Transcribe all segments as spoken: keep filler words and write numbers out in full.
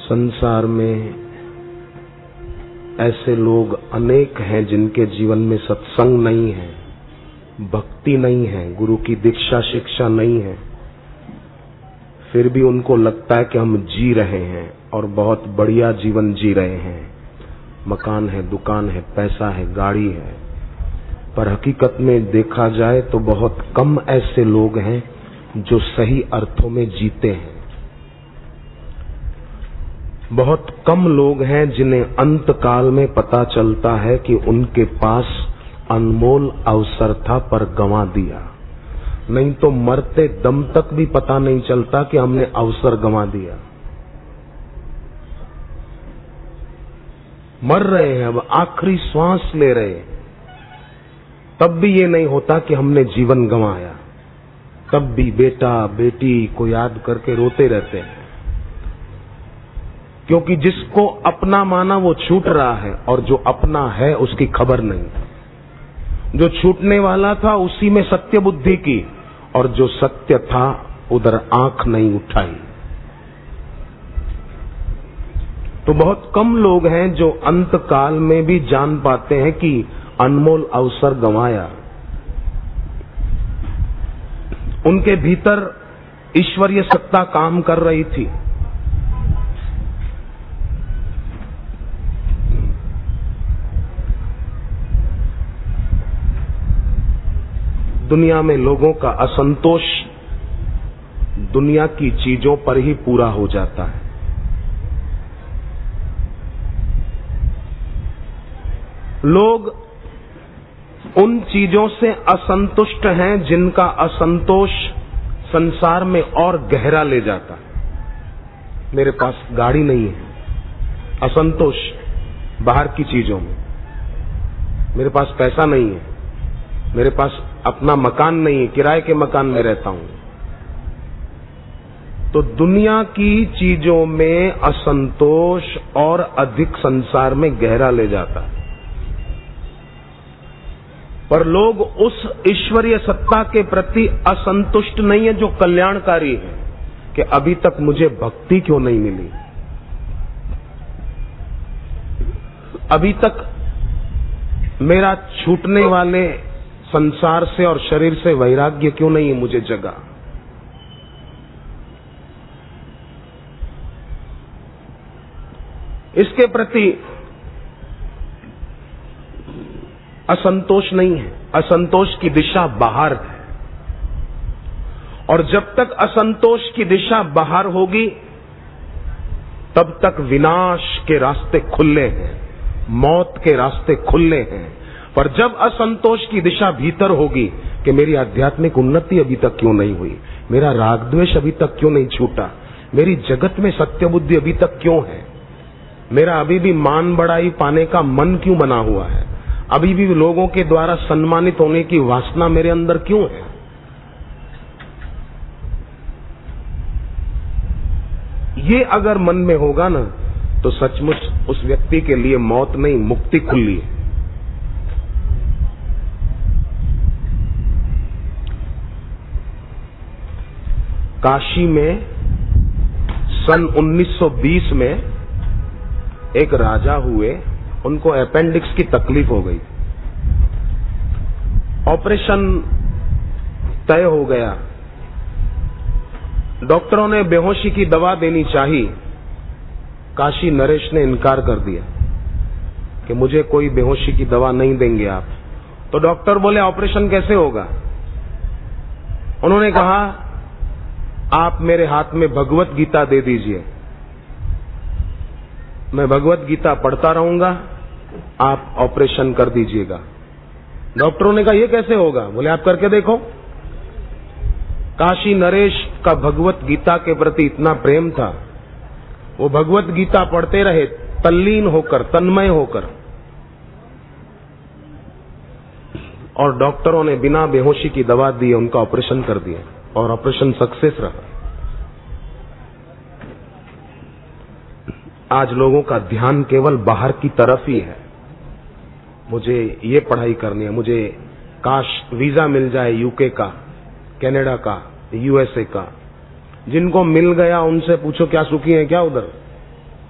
संसार में ऐसे लोग अनेक हैं जिनके जीवन में सत्संग नहीं है, भक्ति नहीं है, गुरु की दीक्षा शिक्षा नहीं है, फिर भी उनको लगता है कि हम जी रहे हैं और बहुत बढ़िया जीवन जी रहे हैं। मकान है, दुकान है, पैसा है, गाड़ी है, पर हकीकत में देखा जाए तो बहुत कम ऐसे लोग हैं जो सही अर्थों में जीते हैं। बहुत कम लोग हैं जिन्हें अंत काल में पता चलता है कि उनके पास अनमोल अवसर था पर गंवा दिया। नहीं तो मरते दम तक भी पता नहीं चलता कि हमने अवसर गंवा दिया। मर रहे हैं, अब आखिरी श्वास ले रहे, तब भी ये नहीं होता कि हमने जीवन गंवाया। तब भी बेटा बेटी को याद करके रोते रहते हैं, क्योंकि जिसको अपना माना वो छूट रहा है और जो अपना है उसकी खबर नहीं। जो छूटने वाला था उसी में सत्य बुद्धि की, और जो सत्य था उधर आंख नहीं उठाई। तो बहुत कम लोग हैं जो अंत काल में भी जान पाते हैं कि अनमोल अवसर गंवाया। उनके भीतर ईश्वरीय सत्ता काम कर रही थी। दुनिया में लोगों का असंतोष दुनिया की चीजों पर ही पूरा हो जाता है। लोग उन चीजों से असंतुष्ट हैं जिनका असंतोष संसार में और गहरा ले जाता है। मेरे पास गाड़ी नहीं है, असंतोष बाहर की चीजों में। मेरे पास पैसा नहीं है, मेरे पास अपना मकान नहीं है, किराए के मकान में रहता हूं। तो दुनिया की चीजों में असंतोष और अधिक संसार में गहरा ले जाता है। पर लोग उस ईश्वरीय सत्ता के प्रति असंतुष्ट नहीं है जो कल्याणकारी है, कि अभी तक मुझे भक्ति क्यों नहीं मिली, अभी तक मेरा छूटने वाले संसार से और शरीर से वैराग्य क्यों नहीं मुझे जगा। इसके प्रति असंतोष नहीं है। असंतोष की दिशा बाहर है, और जब तक असंतोष की दिशा बाहर होगी तब तक विनाश के रास्ते खुले हैं, मौत के रास्ते खुले हैं। पर जब असंतोष की दिशा भीतर होगी कि मेरी आध्यात्मिक उन्नति अभी तक क्यों नहीं हुई, मेरा राग द्वेष अभी तक क्यों नहीं छूटा, मेरी जगत में सत्य बुद्धि अभी तक क्यों है, मेरा अभी भी मान बढ़ाई पाने का मन क्यों बना हुआ है, अभी भी लोगों के द्वारा सम्मानित होने की वासना मेरे अंदर क्यों है। ये अगर मन में होगा ना, तो सचमुच उस व्यक्ति के लिए मौत नहीं, मुक्ति खुली है। काशी में सन उन्नीस सौ बीस में एक राजा हुए, उनको अपेंडिक्स की तकलीफ हो गई। ऑपरेशन तय हो गया। डॉक्टरों ने बेहोशी की दवा देनी चाहिए। काशी नरेश ने इनकार कर दिया कि मुझे कोई बेहोशी की दवा नहीं देंगे आप। तो डॉक्टर बोले ऑपरेशन कैसे होगा? उन्होंने कहा आप मेरे हाथ में भगवत गीता दे दीजिए, मैं भगवत गीता पढ़ता रहूंगा, आप ऑपरेशन कर दीजिएगा। डॉक्टरों ने कहा यह कैसे होगा? बोले आप करके देखो। काशी नरेश का भगवत गीता के प्रति इतना प्रेम था, वो भगवत गीता पढ़ते रहे तल्लीन होकर, तन्मय होकर, और डॉक्टरों ने बिना बेहोशी की दवा दी, उनका ऑपरेशन कर दिया, और ऑपरेशन सक्सेस रहा। आज लोगों का ध्यान केवल बाहर की तरफ ही है। मुझे ये पढ़ाई करनी है, मुझे काश वीजा मिल जाए यूके का, कनाडा का, यूएसए का। जिनको मिल गया उनसे पूछो क्या सुखी है क्या उधर?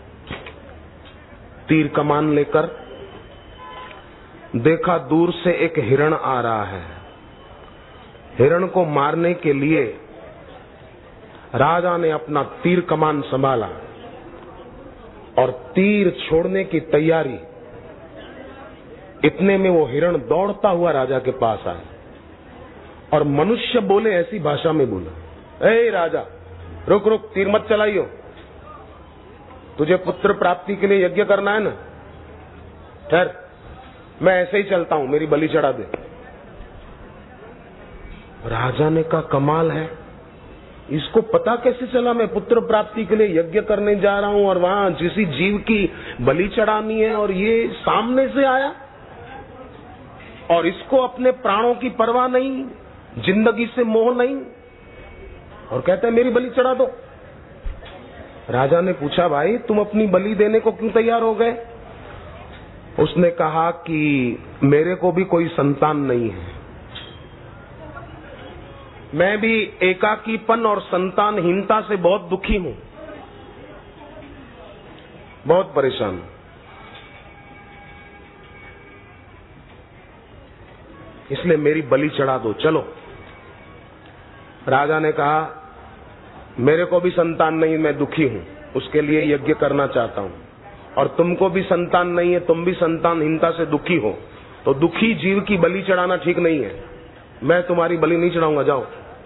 तीर कमान लेकर। देखा दूर से एक हिरण आ रहा है। हिरण को मारने के लिए राजा ने अपना तीर कमान संभाला और तीर छोड़ने की तैयारी। इतने में वो हिरण दौड़ता हुआ राजा के पास आया और मनुष्य बोले, ऐसी भाषा में बोला, ए राजा, रुक रुक, तीर मत चलाइयो, तुझे पुत्र प्राप्ति के लिए यज्ञ करना है ना, ठहर, मैं ऐसे ही चलता हूं, मेरी बलि चढ़ा दे। राजा ने कहा, कमाल है, इसको पता कैसे चला मैं पुत्र प्राप्ति के लिए यज्ञ करने जा रहा हूं और वहां किसी जीव की बलि चढ़ानी है, और ये सामने से आया और इसको अपने प्राणों की परवाह नहीं, जिंदगी से मोह नहीं, और कहता है मेरी बलि चढ़ा दो। राजा ने पूछा, भाई तुम अपनी बलि देने को क्यों तैयार हो गए? उसने कहा कि मेरे को भी कोई संतान नहीं है, मैं भी एकाकीपन और संतानहीनता से बहुत दुखी हूं, बहुत परेशान हूं, इसलिए मेरी बलि चढ़ा दो, चलो। राजा ने कहा, मेरे को भी संतान नहीं, मैं दुखी हूं, उसके लिए यज्ञ करना चाहता हूं, और तुमको भी संतान नहीं है, तुम भी संतानहीनता से दुखी हो, तो दुखी जीव की बलि चढ़ाना ठीक नहीं है, मैं तुम्हारी बलि नहीं चढ़ाऊंगा, जाओ।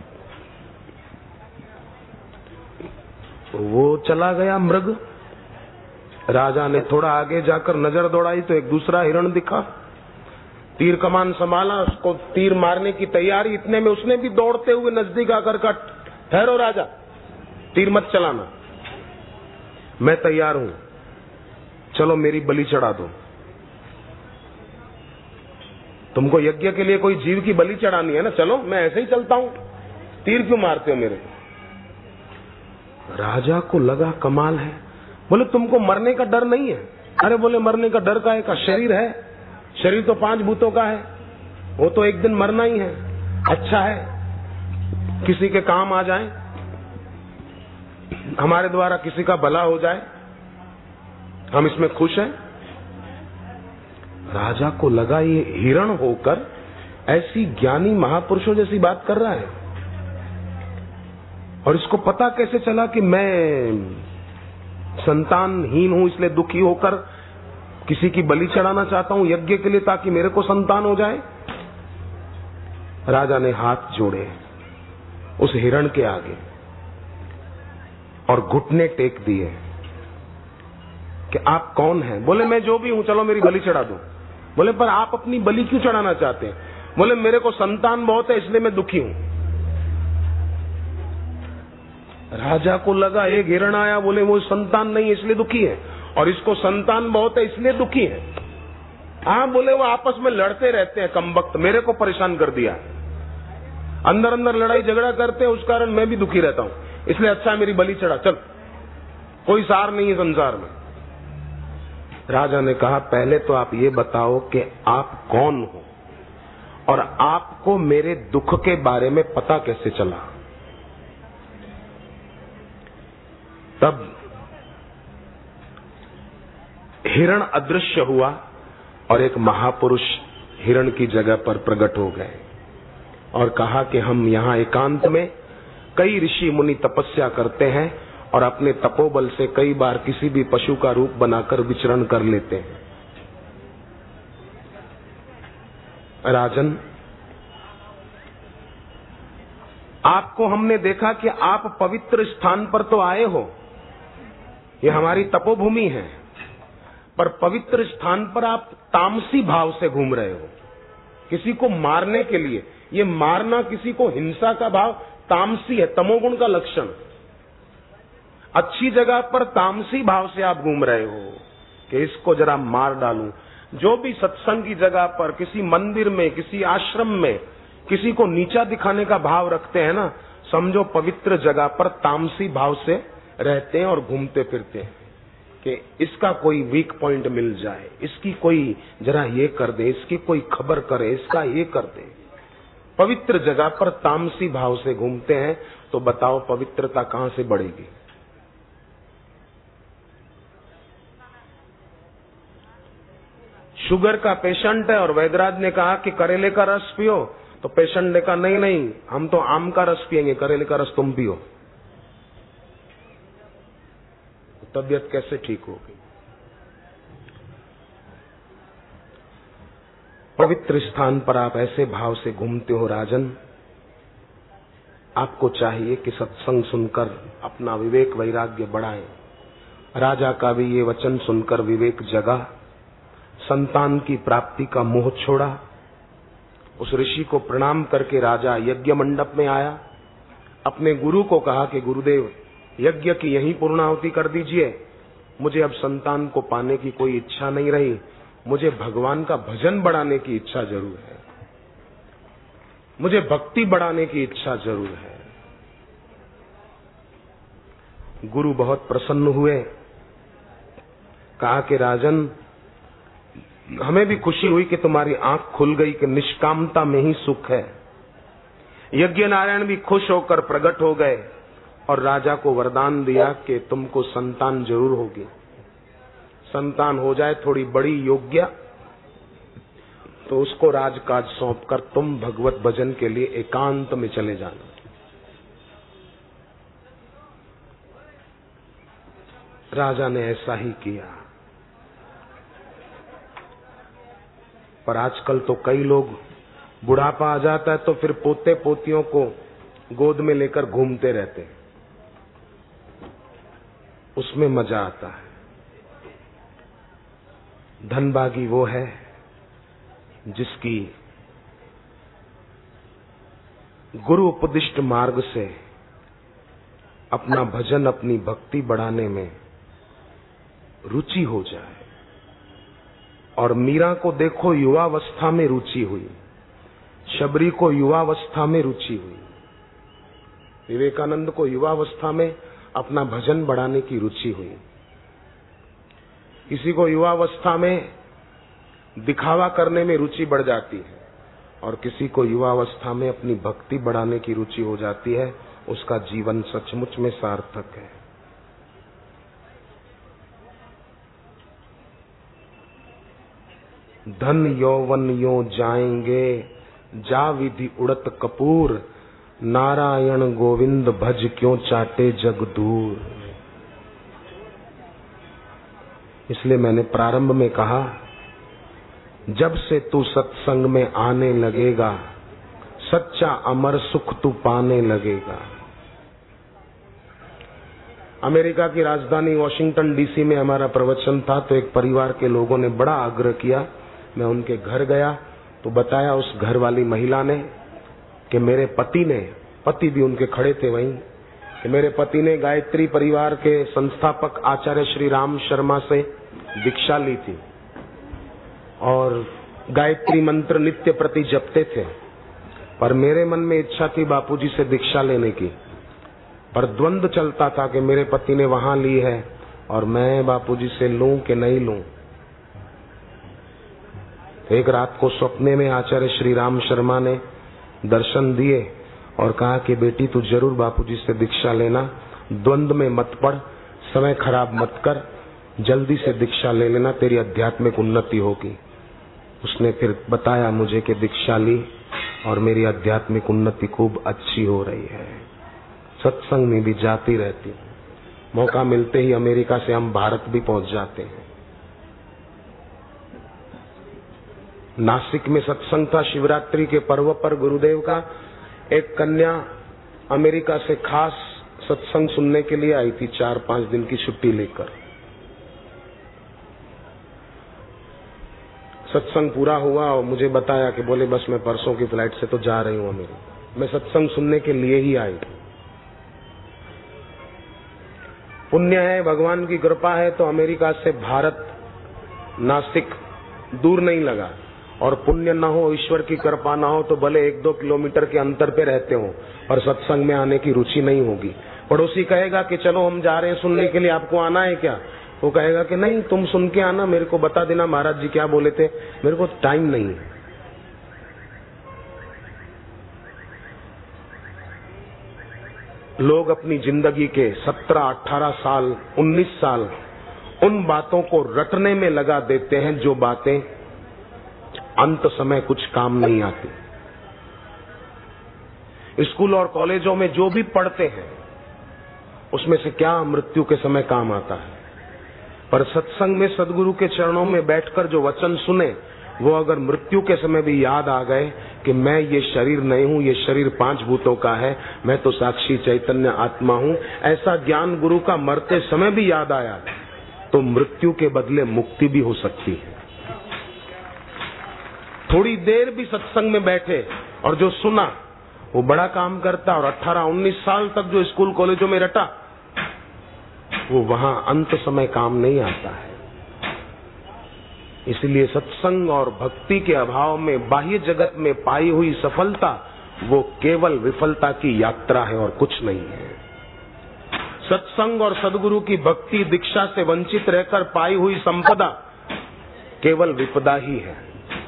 वो चला गया मृग। राजा ने थोड़ा आगे जाकर नजर दौड़ाई तो एक दूसरा हिरण दिखा। तीर कमान संभाला, उसको तीर मारने की तैयारी। इतने में उसने भी दौड़ते हुए नजदीक आकर कहा, ठहरो राजा, तीर मत चलाना, मैं तैयार हूं, चलो मेरी बलि चढ़ा दो। तुमको यज्ञ के लिए कोई जीव की बलि चढ़ानी है ना, चलो, मैं ऐसे ही चलता हूं, तीर क्यों मारते हो मेरे? राजा को लगा कमाल है। बोले, तुमको मरने का डर नहीं है? अरे बोले, मरने का डर का है, का शरीर है, शरीर तो पांच भूतों का है, वो तो एक दिन मरना ही है, अच्छा है किसी के काम आ जाए, हमारे द्वारा किसी का भला हो जाए, हम इसमें खुश हैं। राजा को लगा ये हिरण होकर ऐसी ज्ञानी महापुरुषों जैसी बात कर रहा है, और इसको पता कैसे चला कि मैं संतानहीन हूं, इसलिए दुखी होकर किसी की बलि चढ़ाना चाहता हूं यज्ञ के लिए, ताकि मेरे को संतान हो जाए। राजा ने हाथ जोड़े उस हिरण के आगे और घुटने टेक दिए कि आप कौन हैं? बोले, मैं जो भी हूं, चलो मेरी बलि चढ़ा दो। बोले, पर आप अपनी बलि क्यों चढ़ाना चाहते हैं? बोले, मेरे को संतान बहुत है, इसलिए मैं दुखी हूं। राजा को लगा एक हिरण आया, बोले वो संतान नहीं इसलिए दुखी है, और इसको संतान बहुत है इसलिए दुखी है। हाँ, बोले वो आपस में लड़ते रहते हैं, कमबख्त, मेरे को परेशान कर दिया, अंदर अंदर लड़ाई झगड़ा करते हैं, उस कारण मैं भी दुखी रहता हूं, इसलिए अच्छा है मेरी बलि चढ़ा, चल, कोई सार नहीं है संसार में। राजा ने कहा, पहले तो आप ये बताओ कि आप कौन हो और आपको मेरे दुख के बारे में पता कैसे चला? तब हिरण अदृश्य हुआ और एक महापुरुष हिरण की जगह पर प्रकट हो गए और कहा कि हम यहाँ एकांत में कई ऋषि मुनि तपस्या करते हैं और अपने तपोबल से कई बार किसी भी पशु का रूप बनाकर विचरण कर लेते हैं। राजन, आपको हमने देखा कि आप पवित्र स्थान पर तो आए हो, ये हमारी तपोभूमि है, पर पवित्र स्थान पर आप तामसी भाव से घूम रहे हो, किसी को मारने के लिए। ये मारना, किसी को हिंसा का भाव तामसी है, तमोगुण का लक्षण। अच्छी जगह पर तामसी भाव से आप घूम रहे हो कि इसको जरा मार डालूं। जो भी सत्संग की जगह पर, किसी मंदिर में, किसी आश्रम में किसी को नीचा दिखाने का भाव रखते हैं ना, समझो पवित्र जगह पर तामसी भाव से रहते हैं और घूमते फिरते हैं कि इसका कोई वीक पॉइंट मिल जाए, इसकी कोई जरा ये कर दे, इसकी कोई खबर करे, इसका ये कर दे। पवित्र जगह पर तामसी भाव से घूमते हैं, तो बताओ पवित्रता कहां से बढ़ेगी? शुगर का पेशेंट है और वैद्यराज ने कहा कि करेले का रस पियो, तो पेशेंट ने कहा नहीं नहीं, हम तो आम का रस पिएंगे, करेले का रस तुम पियो। तबीयत कैसे ठीक होगी? पवित्र स्थान पर आप ऐसे भाव से घूमते हो राजन, आपको चाहिए कि सत्संग सुनकर अपना विवेक वैराग्य बढ़ाएं। राजा का भी ये वचन सुनकर विवेक जगा, संतान की प्राप्ति का मोह छोड़ा। उस ऋषि को प्रणाम करके राजा यज्ञ मंडप में आया, अपने गुरु को कहा कि गुरुदेव यज्ञ की यहीं पूर्णाहुति कर दीजिए, मुझे अब संतान को पाने की कोई इच्छा नहीं रही, मुझे भगवान का भजन बढ़ाने की इच्छा जरूर है, मुझे भक्ति बढ़ाने की इच्छा जरूर है। गुरु बहुत प्रसन्न हुए, कहा कि राजन हमें भी खुशी हुई कि तुम्हारी आंख खुल गई कि निष्कामता में ही सुख है। यज्ञ नारायण भी खुश होकर प्रकट हो गए और राजा को वरदान दिया कि तुमको संतान जरूर होगी, संतान हो जाए थोड़ी बड़ी योग्य तो उसको राजकाज सौंपकर तुम भगवत भजन के लिए एकांत में चले जाना। राजा ने ऐसा ही किया। पर आजकल तो कई लोग बुढ़ापा आ जाता है तो फिर पोते पोतियों को गोद में लेकर घूमते रहते हैं, उसमें मजा आता है। धनभागी वो है जिसकी गुरु उपदिष्ट मार्ग से अपना भजन अपनी भक्ति बढ़ाने में रुचि हो जाए। और मीरा को देखो युवावस्था में रुचि हुई, शबरी को युवावस्था में रुचि हुई, विवेकानंद को युवावस्था में अपना भजन बढ़ाने की रुचि हुई। किसी को युवावस्था में दिखावा करने में रुचि बढ़ जाती है और किसी को युवावस्था में अपनी भक्ति बढ़ाने की रुचि हो जाती है, उसका जीवन सचमुच में सार्थक है। धन यौवन यो जाएंगे, जा विधि उड़त कपूर, नारायण गोविंद भज क्यों चाटे जग दूर। इसलिए मैंने प्रारंभ में कहा, जब से तू सत्संग में आने लगेगा, सच्चा अमर सुख तू पाने लगेगा। अमेरिका की राजधानी वॉशिंगटन डीसी में हमारा प्रवचन था, तो एक परिवार के लोगों ने बड़ा आग्रह किया। मैं उनके घर गया तो बताया उस घर वाली महिला ने कि मेरे पति ने, पति भी उनके खड़े थे वहीं, कि मेरे पति ने गायत्री परिवार के संस्थापक आचार्य श्री राम शर्मा से दीक्षा ली थी और गायत्री मंत्र नित्य प्रति जपते थे। पर मेरे मन में इच्छा थी बापूजी से दीक्षा लेने की, पर द्वंद्व चलता था कि मेरे पति ने वहां ली है और मैं बापूजी से लूं कि नहीं लूं। एक रात को सपने में आचार्य श्री राम शर्मा ने दर्शन दिए और कहा कि बेटी तू जरूर बापूजी से दीक्षा लेना, द्वंद्व में मत पड़, समय खराब मत कर, जल्दी से दीक्षा ले लेना, तेरी आध्यात्मिक उन्नति होगी। उसने फिर बताया मुझे कि दीक्षा ली और मेरी आध्यात्मिक उन्नति खूब अच्छी हो रही है। सत्संग में भी जाती रहती हूँ, मौका मिलते ही अमेरिका से हम भारत भी पहुंच जाते हैं। नासिक में सत्संग था शिवरात्रि के पर्व पर गुरुदेव का। एक कन्या अमेरिका से खास सत्संग सुनने के लिए आई थी, चार पांच दिन की छुट्टी लेकर। सत्संग पूरा हुआ और मुझे बताया कि बोले बस मैं परसों की फ्लाइट से तो जा रही हूँ अमेरिका, मैं सत्संग सुनने के लिए ही आई। पुण्य है, भगवान की कृपा है तो अमेरिका से भारत नासिक दूर नहीं लगा। और पुण्य न हो, ईश्वर की कृपा ना हो तो भले एक दो किलोमीटर के अंतर पे रहते हो और सत्संग में आने की रुचि नहीं होगी। पड़ोसी कहेगा कि चलो हम जा रहे हैं सुनने के लिए, आपको आना है क्या? वो कहेगा कि नहीं तुम सुन के आना, मेरे को बता देना महाराज जी क्या बोले थे, मेरे को टाइम नहीं है। लोग अपनी जिंदगी के सत्रह अठारह साल उन्नीस साल उन बातों को रटने में लगा देते हैं जो बातें अंत समय कुछ काम नहीं आती। स्कूल और कॉलेजों में जो भी पढ़ते हैं उसमें से क्या मृत्यु के समय काम आता है, पर सत्संग में सदगुरु के चरणों में बैठकर जो वचन सुने वो अगर मृत्यु के समय भी याद आ गए कि मैं ये शरीर नहीं हूं, ये शरीर पांच भूतों का है, मैं तो साक्षी चैतन्य आत्मा हूं, ऐसा ज्ञान गुरु का मरते समय भी याद आया तो मृत्यु के बदले मुक्ति भी हो सकती है। थोड़ी देर भी सत्संग में बैठे और जो सुना वो बड़ा काम करता, और अठारह उन्नीस साल तक जो स्कूल कॉलेजों में रटा वो वहां अंत समय काम नहीं आता है। इसलिए सत्संग और भक्ति के अभाव में बाह्य जगत में पाई हुई सफलता वो केवल विफलता की यात्रा है और कुछ नहीं है। सत्संग और सदगुरु की भक्ति दीक्षा से वंचित रहकर पाई हुई संपदा केवल विपदा ही है।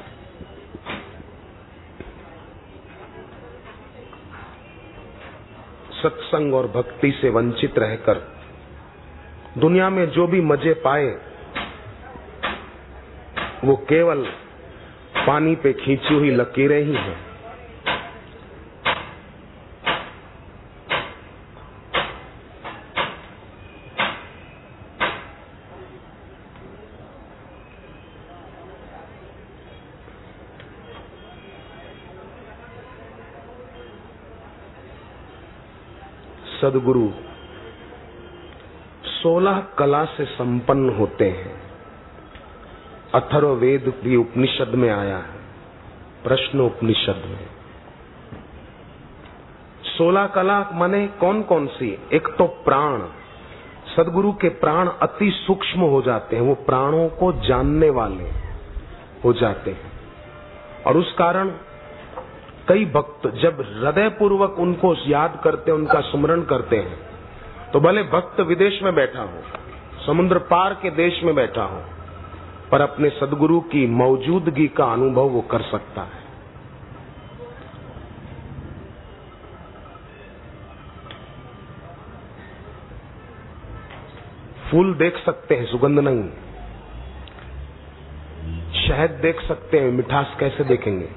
सत्संग और भक्ति से वंचित रहकर दुनिया में जो भी मजे पाए वो केवल पानी पे खींची हुई लकीरें ही हैं। सदगुरु सोलह कला से संपन्न होते हैं। अथर्ववेद भी उपनिषद में आया है, प्रश्न उपनिषद में। सोलह कला माने कौन कौन सी? एक तो प्राण, सदगुरु के प्राण अति सूक्ष्म हो जाते हैं, वो प्राणों को जानने वाले हो जाते हैं, और उस कारण कई भक्त जब हृदय पूर्वक उनको याद करते हैं, उनका स्मरण करते हैं, तो भले भक्त विदेश में बैठा हो, समुद्र पार के देश में बैठा हो, पर अपने सदगुरु की मौजूदगी का अनुभव वो कर सकता है। फूल देख सकते हैं, सुगंध नहीं। शहद देख सकते हैं, मिठास कैसे देखेंगे?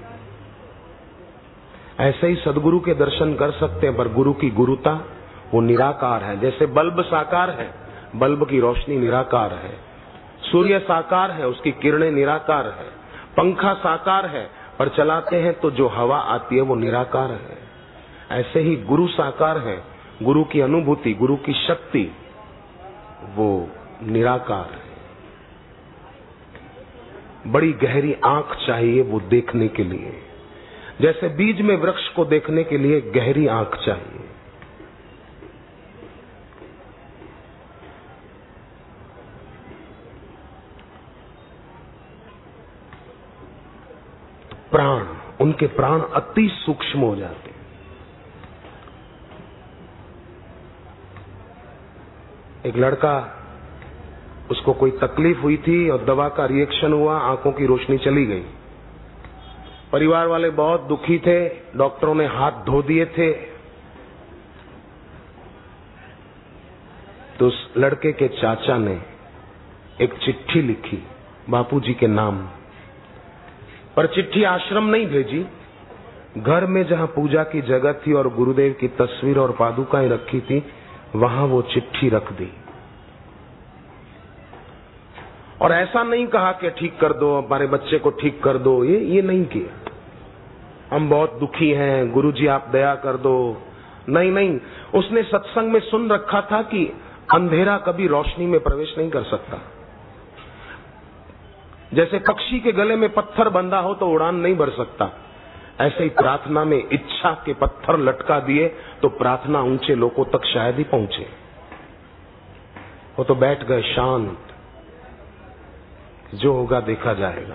ऐसे ही सदगुरु के दर्शन कर सकते हैं, पर गुरु की गुरुता वो निराकार है। जैसे बल्ब साकार है, बल्ब की रोशनी निराकार है। सूर्य साकार है, उसकी किरणें निराकार है। पंखा साकार है, पर चलाते हैं तो जो हवा आती है वो निराकार है। ऐसे ही गुरु साकार है, गुरु की अनुभूति, गुरु की शक्ति वो निराकार है। बड़ी गहरी आंख चाहिए वो देखने के लिए, जैसे बीज में वृक्ष को देखने के लिए गहरी आंख चाहिए। प्राण, उनके प्राण अति सूक्ष्म हो जाते हैं। एक लड़का, उसको कोई तकलीफ हुई थी और दवा का रिएक्शन हुआ, आंखों की रोशनी चली गई। परिवार वाले बहुत दुखी थे, डॉक्टरों ने हाथ धो दिए थे। तो उस लड़के के चाचा ने एक चिट्ठी लिखी बापूजी के नाम, पर चिट्ठी आश्रम नहीं भेजी, घर में जहां पूजा की जगह थी और गुरुदेव की तस्वीर और पादुकाएं रखी थी वहां वो चिट्ठी रख दी। और ऐसा नहीं कहा कि ठीक कर दो, हमारे बच्चे को ठीक कर दो, ये ये नहीं किया, हम बहुत दुखी हैं, गुरुजी आप दया कर दो। नहीं नहीं, उसने सत्संग में सुन रखा था कि अंधेरा कभी रोशनी में प्रवेश नहीं कर सकता। जैसे पक्षी के गले में पत्थर बंधा हो तो उड़ान नहीं भर सकता, ऐसे ही प्रार्थना में इच्छा के पत्थर लटका दिए तो प्रार्थना ऊंचे लोगों तक शायद ही पहुंचे। वो तो बैठ गए शांत, जो होगा देखा जाएगा।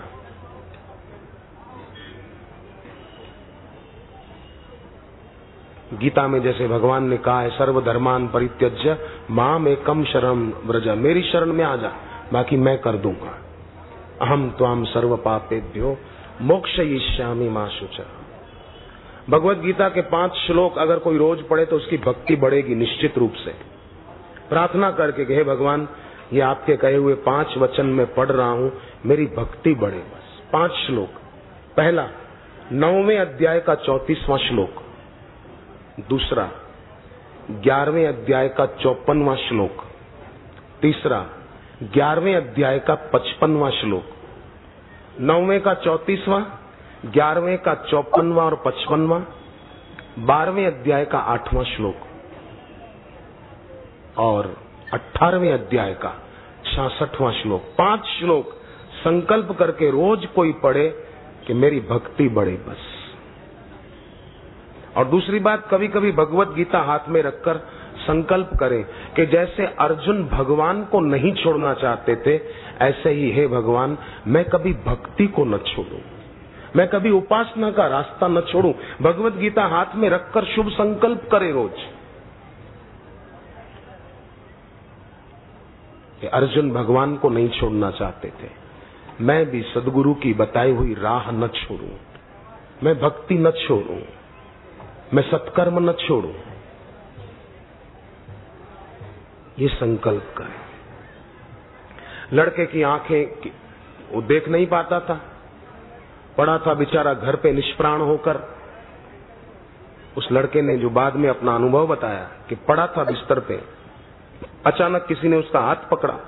गीता में जैसे भगवान ने कहा है, सर्वधर्मान परित्यज्य माम एकम शरणं व्रज, मेरी शरण में आ जा, बाकी मैं कर दूंगा। अहम त्वाम सर्व पापेभ्यो मोक्षयिष्यामि मा शुचः। भगवत गीता के पांच श्लोक अगर कोई रोज पढ़े तो उसकी भक्ति बढ़ेगी निश्चित रूप से। प्रार्थना करके हे भगवान, ये आपके कहे हुए पांच वचन में पढ़ रहा हूं, मेरी भक्ति बढ़े, बस पांच श्लोक। पहला, नौवें अध्याय का चौतीसवां श्लोक। दूसरा, ग्यारहवें अध्याय का चौपनवां श्लोक। तीसरा, ग्यारहवें अध्याय का पचपनवां श्लोक। नौवें का चौतीसवां, ग्यारहवें का चौपनवां और पचपनवां, बारहवें अध्याय का आठवां श्लोक और अठारहवें अध्याय का छियासठवां श्लोक। पांच श्लोक संकल्प करके रोज कोई पढ़े कि मेरी भक्ति बढ़े बस। और दूसरी बात, कभी कभी भगवत गीता हाथ में रखकर संकल्प करें कि जैसे अर्जुन भगवान को नहीं छोड़ना चाहते थे, ऐसे ही हे भगवान मैं कभी भक्ति को न छोड़ूं, मैं कभी उपासना का रास्ता न छोड़ूं। भगवत गीता हाथ में रखकर शुभ संकल्प करें रोज कि अर्जुन भगवान को नहीं छोड़ना चाहते थे, मैं भी सदगुरु की बताई हुई राह न छोड़ूं, मैं भक्ति न छोड़ूं, मैं सत्कर्म न छोड़ूं। ये संकल्प करें। लड़के की आंखें वो देख नहीं पाता था, पड़ा था बेचारा घर पे निष्प्राण होकर। उस लड़के ने जो बाद में अपना अनुभव बताया कि पड़ा था बिस्तर पे, अचानक किसी ने उसका हाथ पकड़ा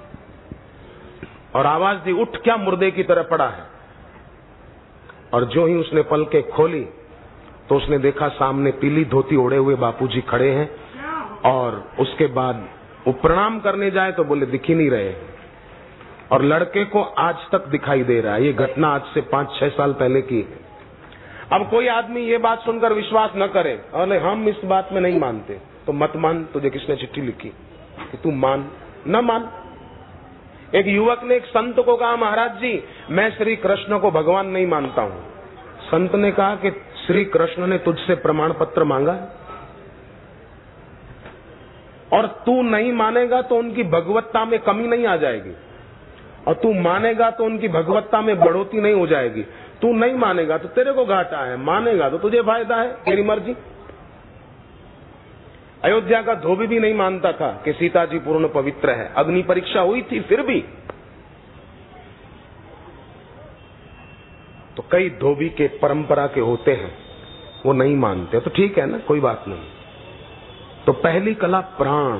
और आवाज दी, उठ, क्या मुर्दे की तरह पड़ा है। और जो ही उसने पलकें खोली तो उसने देखा सामने पीली धोती ओढ़े हुए बापूजी खड़े हैं। और उसके बाद वो प्रणाम करने जाए तो बोले दिख ही नहीं रहे। और लड़के को आज तक दिखाई दे रहा है। ये घटना आज से पांच छह साल पहले की है। अब कोई आदमी ये बात सुनकर विश्वास न करे, अरे हम इस बात में नहीं मानते, तो मत मान। तुझे किसने चिट्ठी लिखी कि तू मान? न मान। एक युवक ने एक संत को कहा, महाराज जी मैं श्री कृष्ण को भगवान नहीं मानता हूं। संत ने कहा कि श्री कृष्ण ने तुझसे प्रमाण पत्र मांगा और तू नहीं मानेगा तो उनकी भगवत्ता में कमी नहीं आ जाएगी, और तू मानेगा तो उनकी भगवत्ता में बढ़ोतरी नहीं हो जाएगी। तू नहीं मानेगा तो तेरे को घाटा है, मानेगा तो तुझे फायदा है, तेरी मर्जी। अयोध्या का धोबी भी नहीं मानता था कि सीता जी पूर्ण पवित्र है। अग्नि परीक्षा हुई थी फिर भी। तो कई धोबी के परंपरा के होते हैं, वो नहीं मानते, तो ठीक है ना, कोई बात नहीं। तो पहली कला प्राण,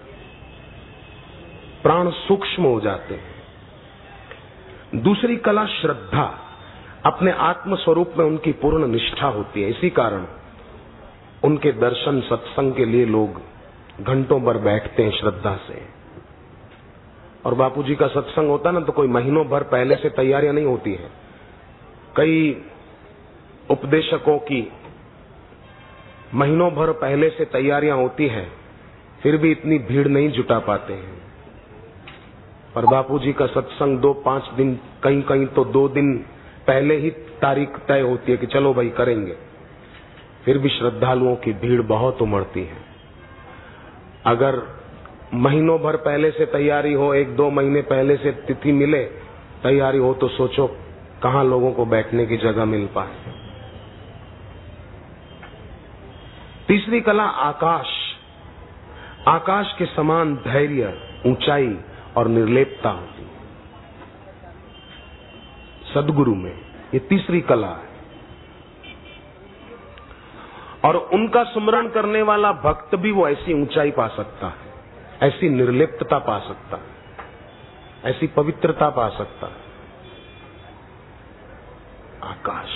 प्राण सूक्ष्म हो जाते हैं। दूसरी कला श्रद्धा, अपने आत्म स्वरूप में उनकी पूर्ण निष्ठा होती है। इसी कारण उनके दर्शन सत्संग के लिए लोग घंटों भर बैठते हैं श्रद्धा से। और बापूजी का सत्संग होता ना तो कोई महीनों भर पहले से तैयारियां नहीं होती है। कई उपदेशकों की महीनों भर पहले से तैयारियां होती है, फिर भी इतनी भीड़ नहीं जुटा पाते हैं। और बापूजी का सत्संग दो पांच दिन, कहीं कहीं तो दो दिन पहले ही तारीख तय होती है कि चलो भाई करेंगे, फिर भी श्रद्धालुओं की भीड़ बहुत उमड़ती है। अगर महीनों भर पहले से तैयारी हो, एक दो महीने पहले से तिथि मिले, तैयारी हो, तो सोचो कहां लोगों को बैठने की जगह मिल पाए। तीसरी कला आकाश, आकाश के समान धैर्य, ऊंचाई और निर्लेपता होती है सदगुरु में। ये तीसरी कला है। और उनका सुमरण करने वाला भक्त भी वो ऐसी ऊंचाई पा सकता है, ऐसी निर्लिप्तता पा सकता है, ऐसी पवित्रता पा सकता है। आकाश।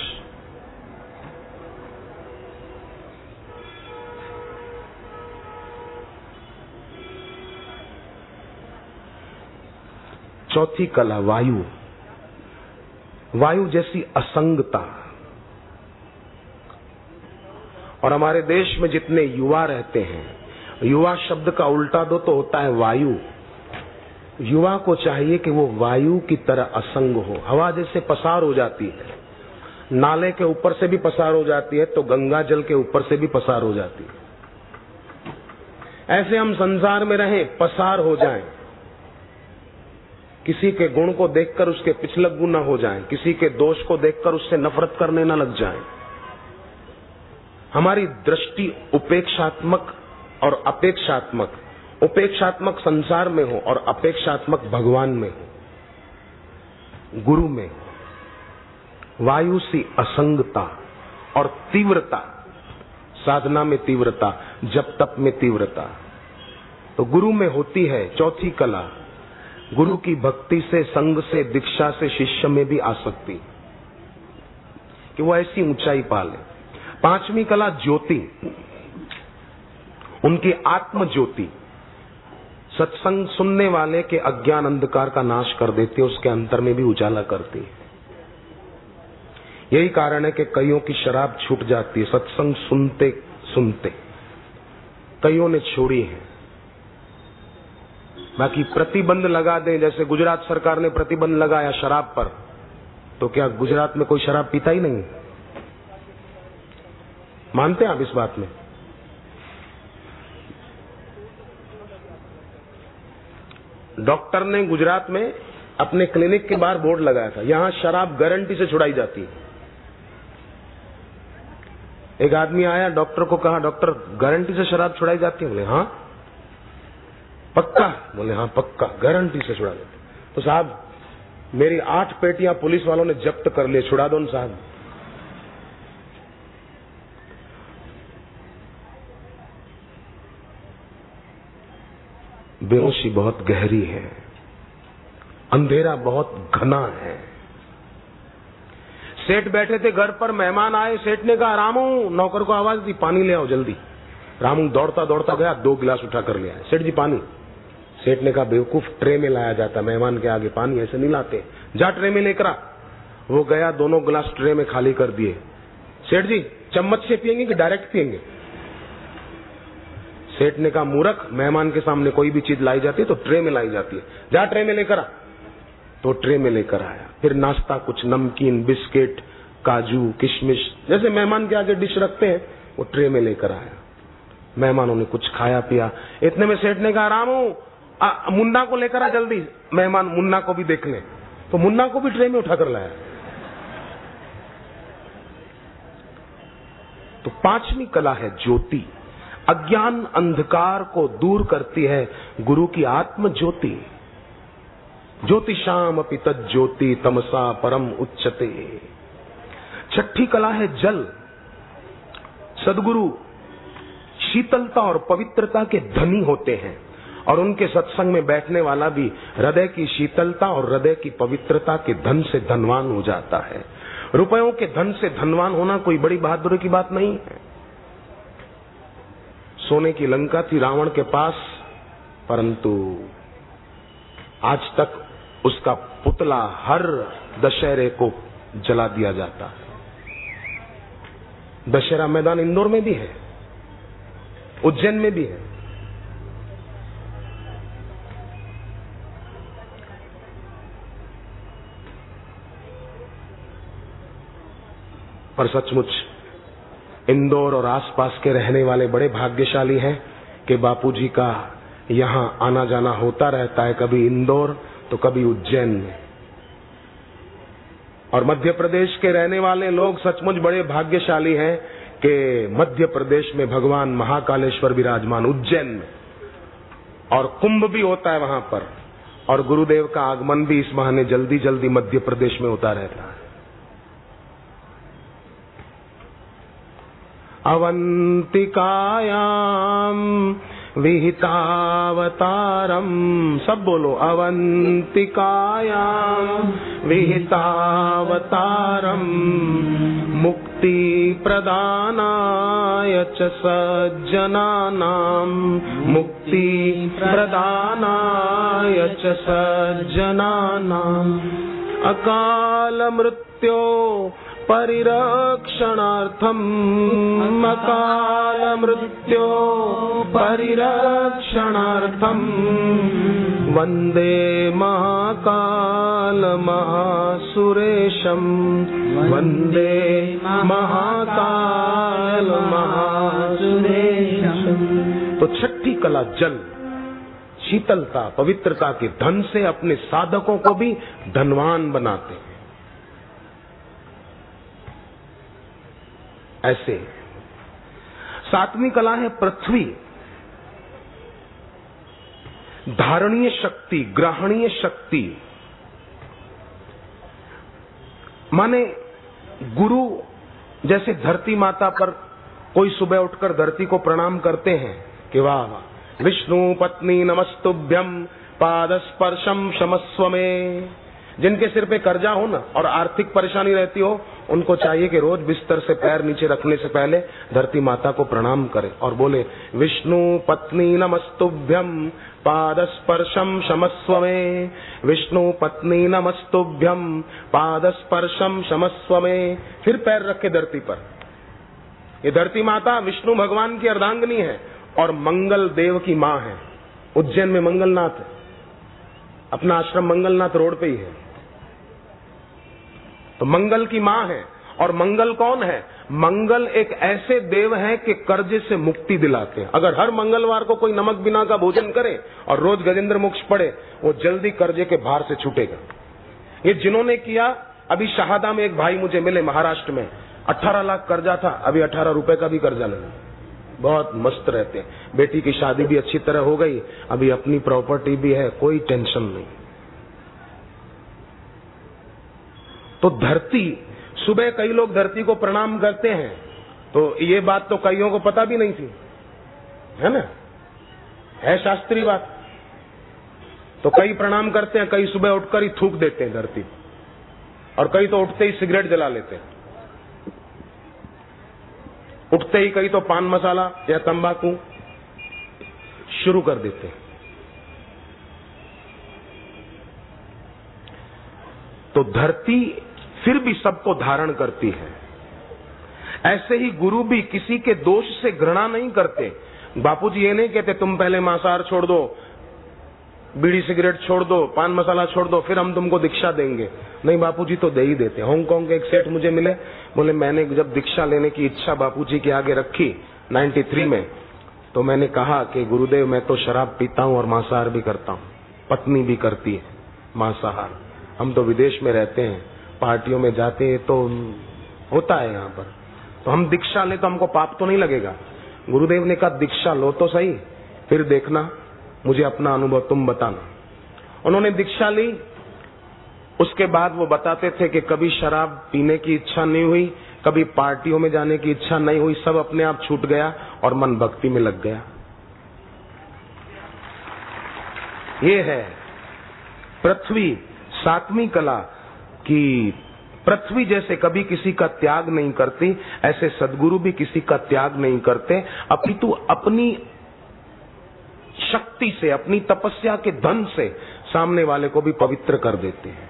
चौथी कला वायु, वायु जैसी असंगता। और हमारे देश में जितने युवा रहते हैं, युवा शब्द का उल्टा दो तो होता है वायु। युवा को चाहिए कि वो वायु की तरह असंग हो। हवा जैसे पसार हो जाती है, नाले के ऊपर से भी पसार हो जाती है, तो गंगा जल के ऊपर से भी पसार हो जाती है। ऐसे हम संसार में रहें, पसार हो जाएं। किसी के गुण को देखकर उसके पिछलग्गू न हो जाएं, किसी के दोष को देखकर उससे नफरत करने न लग जाएं। हमारी दृष्टि उपेक्षात्मक और अपेक्षात्मक, उपेक्षात्मक संसार में हो और अपेक्षात्मक भगवान में हो, गुरु में हो। वायु सी असंगता और तीव्रता, साधना में तीव्रता, जप तप में तीव्रता, तो गुरु में होती है चौथी कला, गुरु की भक्ति से, संग से, दीक्षा से शिष्य में भी आ सकती कि वो ऐसी ऊंचाई पाले। पांचवी कला ज्योति, उनकी आत्म ज्योति सत्संग सुनने वाले के अज्ञान अंधकार का नाश कर देती है, उसके अंतर में भी उजाला करती है। यही कारण है कि कईयों की शराब छूट जाती है सत्संग सुनते सुनते, कईयों ने छोड़ी है। बाकी प्रतिबंध लगा दें, जैसे गुजरात सरकार ने प्रतिबंध लगाया शराब पर, तो क्या गुजरात में कोई शराब पीता ही नहीं? मानते हैं आप इस बात में? डॉक्टर ने गुजरात में अपने क्लिनिक के बाहर बोर्ड लगाया था, यहां शराब गारंटी से छुड़ाई जाती है। एक आदमी आया, डॉक्टर को कहा, डॉक्टर गारंटी से शराब छुड़ाई जाती है? बोले हाँ। पक्का? बोले हाँ पक्का, गारंटी से छुड़ा देते। तो साहब मेरी आठ पेटियां पुलिस वालों ने जब्त कर लिए, छुड़ा दो न साहब। बेहोशी बहुत गहरी है, अंधेरा बहुत घना है। सेठ बैठे थे घर पर, मेहमान आए, सेठ ने कहा रामू, नौकर को आवाज दी, पानी ले आओ जल्दी। रामू दौड़ता दौड़ता गया, दो गिलास उठा कर ले आया। सेठ जी पानी। सेठ ने कहा बेवकूफ, ट्रे में लाया जाता, मेहमान के आगे पानी ऐसे नहीं लाते, जा ट्रे में लेकर आ। वो गया, दोनों गिलास ट्रे में खाली कर दिए। सेठ जी चम्मच से पिएंगे कि डायरेक्ट पिएंगे? सेठ ने कहा मूर्ख, मेहमान के सामने कोई भी चीज लाई जाती है तो ट्रे में लाई जाती है, जा ट्रे में लेकर आ। तो ट्रे में लेकर आया। फिर नाश्ता, कुछ नमकीन, बिस्किट, काजू, किशमिश, जैसे मेहमान के आगे डिश रखते हैं, वो ट्रे में लेकर आया। मेहमानों ने कुछ खाया पिया। इतने में सेठ ने कहा रामू, आ, मुन्ना को लेकर आ जल्दी, मेहमान मुन्ना को भी देख ले। तो मुन्ना को भी ट्रे में उठाकर लाया। तो पांचवी कला है ज्योति, अज्ञान अंधकार को दूर करती है गुरु की आत्म ज्योति। ज्योतिषाम अपि तज्ज्योति तमसा परम उच्चते। छठी कला है जल। सद्गुरु शीतलता और पवित्रता के धनी होते हैं, और उनके सत्संग में बैठने वाला भी हृदय की शीतलता और हृदय की पवित्रता के धन से धनवान हो जाता है। रुपयों के धन से धनवान होना कोई बड़ी बहादुरी की बात नहीं है। सोने की लंका थी रावण के पास, परंतु आज तक उसका पुतला हर दशहरे को जला दिया जाता है। दशहरा मैदान इंदौर में भी है, उज्जैन में भी है। पर सचमुच इंदौर और आसपास के रहने वाले बड़े भाग्यशाली हैं कि बापूजी का यहां आना जाना होता रहता है, कभी इंदौर तो कभी उज्जैन में। और मध्य प्रदेश के रहने वाले लोग सचमुच बड़े भाग्यशाली हैं कि मध्य प्रदेश में भगवान महाकालेश्वर विराजमान, उज्जैन में, और कुंभ भी होता है वहां पर, और गुरुदेव का आगमन भी इस बहाने जल्दी जल्दी मध्य प्रदेश में होता रहता है। अवंतिकायाम विहितावतारम, सब बोलो, अवंतिकायाम विहितावतारम मुक्ति प्रदानाय च सज्जनानां, मुक्ति प्रदानाय च सज्जनानां अकाल मृत्यो परिरक्षणार्थम्, अकाल मृत्यो परिरक्षणार्थम् वन्दे महाकाल महासुरेशम्, वन्दे महाकाल महासुरेशम्। तो छठी कला जल, शीतलता, पवित्रता के धन से अपने साधकों को भी धनवान बनाते हैं। ऐसे सातवीं कला है पृथ्वी, धारणीय शक्ति, ग्रहणीय शक्ति। माने गुरु जैसे धरती माता पर कोई सुबह उठकर धरती को प्रणाम करते हैं कि वाह वाह विष्णु पत्नी नमस्तुभ्यम पादस्पर्शम क्षमस्व में। जिनके सिर पे कर्जा हो ना और आर्थिक परेशानी रहती हो, उनको चाहिए कि रोज बिस्तर से पैर नीचे रखने से पहले धरती माता को प्रणाम करें और बोले विष्णु पत्नी नमस्तुभ्यम पादस्पर्शम क्षमस्व में, विष्णु पत्नी नमस्तुभ्यम पादस्पर्शम क्षमस्व में। फिर पैर रखे धरती पर। ये धरती माता विष्णु भगवान की अर्धांगिनी है और मंगल देव की माँ है। उज्जैन में मंगलनाथ है, अपना आश्रम मंगलनाथ रोड पे ही है। तो मंगल की माँ है। और मंगल कौन है? मंगल एक ऐसे देव हैं कि कर्जे से मुक्ति दिलाते हैं। अगर हर मंगलवार को कोई नमक बिना का भोजन करे और रोज गजेंद्र मोक्ष पढ़े, वो जल्दी कर्जे के भार से छूटेगा। ये जिन्होंने किया, अभी शहादा में एक भाई मुझे मिले महाराष्ट्र में, अठारह लाख कर्जा था, अभी अठारह रुपए का भी कर्जा लेना। बहुत मस्त रहते हैं। बेटी की शादी भी अच्छी तरह हो गई, अभी अपनी प्रॉपर्टी भी है, कोई टेंशन नहीं। तो धरती, सुबह कई लोग धरती को प्रणाम करते हैं, तो ये बात तो कईयों को पता भी नहीं थी, है ना, है शास्त्रीय बात। तो कई प्रणाम करते हैं, कई सुबह उठकर ही थूक देते हैं धरती, और कई तो उठते ही सिगरेट जला लेते हैं, उठते ही कई तो पान मसाला या तंबाकू शुरू कर देते हैं। तो धरती फिर भी सबको धारण करती है। ऐसे ही गुरु भी किसी के दोष से घृणा नहीं करते। बापूजी ये नहीं कहते तुम पहले मांसाहार छोड़ दो, बीड़ी सिगरेट छोड़ दो, पान मसाला छोड़ दो, फिर हम तुमको दीक्षा देंगे। नहीं, बापूजी तो दे ही देते। हांगकांग के एक सेठ मुझे मिले, बोले मैंने जब दीक्षा लेने की इच्छा बापूजी के आगे रखी तिरानवे में, तो मैंने कहा कि गुरुदेव मैं तो शराब पीता हूं और मांसाहार भी करता हूं, पत्नी भी करती है मांसाहार। हम तो विदेश में रहते हैं, पार्टियों में जाते हैं तो होता है यहाँ पर, तो हम दीक्षा ले तो हमको पाप तो नहीं लगेगा। गुरुदेव ने कहा दीक्षा लो तो सही, फिर देखना, मुझे अपना अनुभव तुम बताना। उन्होंने दीक्षा ली। उसके बाद वो बताते थे कि कभी शराब पीने की इच्छा नहीं हुई, कभी पार्टियों में जाने की इच्छा नहीं हुई, सब अपने आप छूट गया और मन भक्ति में लग गया। ये है पृथ्वी, सातवीं कला की। पृथ्वी जैसे कभी किसी का त्याग नहीं करती, ऐसे सदगुरु भी किसी का त्याग नहीं करते, अपितु अपनी शक्ति से, अपनी तपस्या के धन से सामने वाले को भी पवित्र कर देते हैं।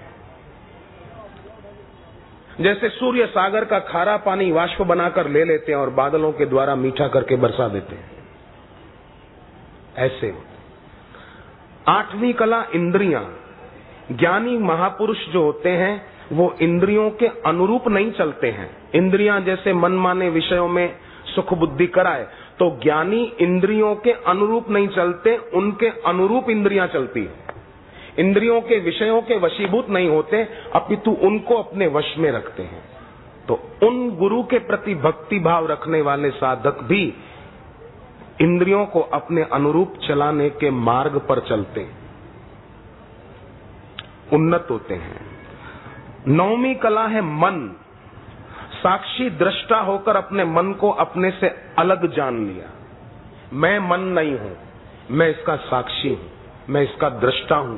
जैसे सूर्य सागर का खारा पानी वाष्प बनाकर ले लेते हैं और बादलों के द्वारा मीठा करके बरसा देते हैं, ऐसे। आठवीं कला इंद्रियां। ज्ञानी महापुरुष जो होते हैं वो इंद्रियों के अनुरूप नहीं चलते हैं। इंद्रियां जैसे मनमाने विषयों में सुख बुद्धि कराए, तो ज्ञानी इंद्रियों के अनुरूप नहीं चलते, उनके अनुरूप इंद्रियां चलती है। इंद्रियों के विषयों के वशीभूत नहीं होते, अपितु उनको अपने वश में रखते हैं। तो उन गुरु के प्रति भक्ति भाव रखने वाले साधक भी इंद्रियों को अपने अनुरूप चलाने के मार्ग पर चलते, उन्नत होते हैं। नौवीं कला है मन। साक्षी दृष्टा होकर अपने मन को अपने से अलग जान लिया। मैं मन नहीं हूं, मैं इसका साक्षी हूं, मैं इसका दृष्टा हूं।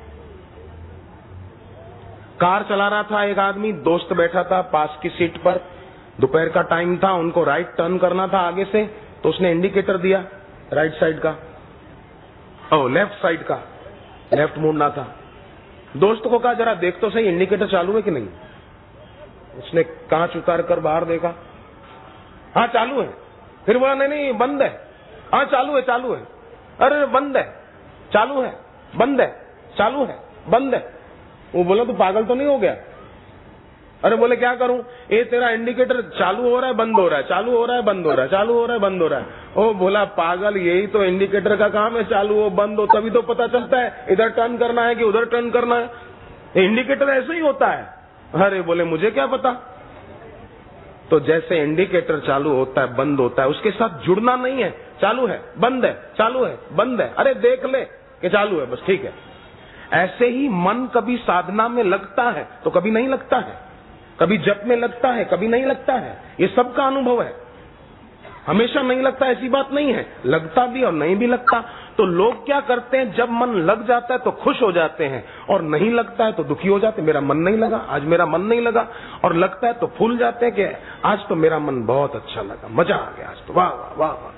कार चला रहा था एक आदमी, दोस्त बैठा था पास की सीट पर, दोपहर का टाइम था, उनको राइट टर्न करना था आगे से, तो उसने इंडिकेटर दिया राइट साइड का, ओ लेफ्ट साइड का, लेफ्ट मुड़ना था। दोस्त को कहा जरा देख तो सही इंडिकेटर चालू है कि नहीं। उसने कांच उतार कर बाहर देखा, हाँ चालू है। फिर बोला नहीं नहीं बंद है। हाँ चालू है चालू है। अरे बंद है, चालू है, बंद है, चालू है, बंद है। वो बोला तू पागल तो नहीं हो गया? अरे बोले क्या करूं, ये तेरा इंडिकेटर चालू हो रहा है बंद हो रहा है, चालू हो रहा है बंद हो रहा है, चालू हो रहा है बंद हो रहा है। ओ बोला पागल, यही तो इंडिकेटर का काम है, चालू हो बंद हो, तभी तो पता चलता है इधर टर्न करना है कि उधर टर्न करना है। इंडिकेटर ऐसे ही होता है। अरे बोले मुझे क्या पता। तो जैसे इंडिकेटर चालू होता है बंद होता है, उसके साथ जुड़ना नहीं है। चालू है बंद है, चालू है बंद है, अरे देख ले कि चालू है, बस ठीक है। ऐसे ही मन कभी साधना में लगता है तो कभी नहीं लगता है। कभी जप में लगता है, कभी नहीं लगता है, ये सबका अनुभव है। हमेशा नहीं लगता ऐसी बात नहीं है, लगता भी और नहीं भी लगता। तो लोग क्या करते हैं, जब मन लग जाता है तो खुश हो जाते हैं, और नहीं लगता है तो दुखी हो जाते हैं, मेरा मन नहीं लगा, आज मेरा मन नहीं लगा। और लगता है तो फूल जाते हैं कि आज तो मेरा मन बहुत अच्छा लगा, मजा आ गया आज तो, वाह वाह वाह वाह।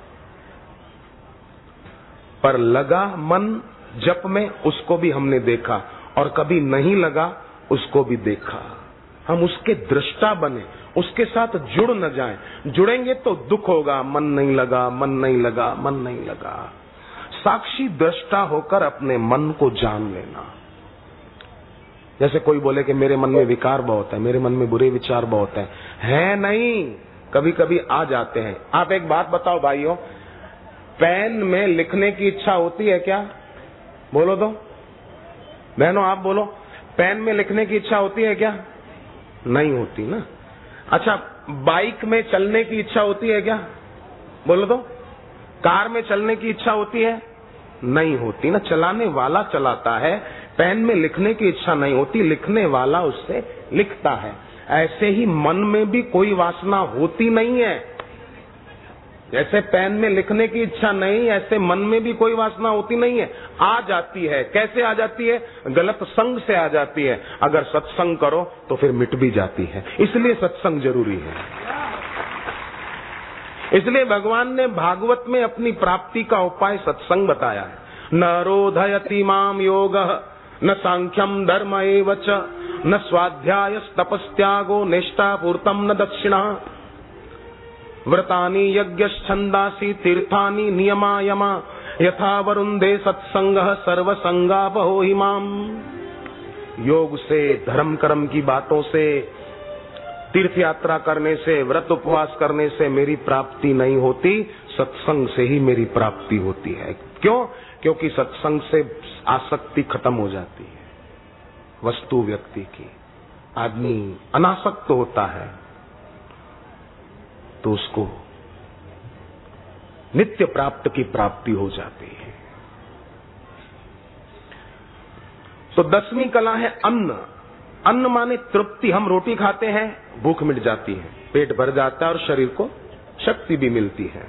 पर लगा मन जप में, उसको भी हमने देखा, और कभी नहीं लगा उसको भी देखा। हम उसके दृष्टा बने, उसके साथ जुड़ न जाएं। जुड़ेंगे तो दुख होगा, मन नहीं लगा, मन नहीं लगा, मन नहीं लगा। साक्षी दृष्टा होकर अपने मन को जान लेना। जैसे कोई बोले कि मेरे मन में विकार बहुत है, मेरे मन में बुरे विचार बहुत है, है नहीं, कभी कभी आ जाते हैं। आप एक बात बताओ भाइयों, पेन में लिखने की इच्छा होती है क्या? बोलो तो बहनों, आप बोलो, पेन में लिखने की इच्छा होती है क्या? नहीं होती ना। अच्छा, बाइक में चलने की इच्छा होती है क्या? बोलो तो। कार में चलने की इच्छा होती है? नहीं होती ना। चलाने वाला चलाता है, पेन में लिखने की इच्छा नहीं होती, लिखने वाला उससे लिखता है। ऐसे ही मन में भी कोई वासना होती नहीं है। जैसे पेन में लिखने की इच्छा नहीं, ऐसे मन में भी कोई वासना होती नहीं है, आ जाती है। कैसे आ जाती है? गलत संग से आ जाती है। अगर सत्संग करो तो फिर मिट भी जाती है। इसलिए सत्संग जरूरी है। इसलिए भगवान ने भागवत में अपनी प्राप्ति का उपाय सत्संग बताया है। न रोधयति माम योगः न सांख्यम धर्म एव च न स्वाध्याय तपस्त्यागो निष्ठा पूर्तम न दक्षिणा व्रतानि यज्ञश्छन्दासि तीर्थानि नियमा यमा यथा वरुन्धे सत्संगः सर्वसंगापहो हिमाम। योग से, धर्म कर्म की बातों से, तीर्थ यात्रा करने से, व्रत उपवास करने से मेरी प्राप्ति नहीं होती, सत्संग से ही मेरी प्राप्ति होती है। क्यों? क्योंकि सत्संग से आसक्ति खत्म हो जाती है वस्तु व्यक्ति की। आदमी अनासक्त होता है तो उसको नित्य प्राप्त की प्राप्ति हो जाती है। तो दसवीं कला है अन्न। अन्न माने तृप्ति। हम रोटी खाते हैं, भूख मिट जाती है, पेट भर जाता है और शरीर को शक्ति भी मिलती है।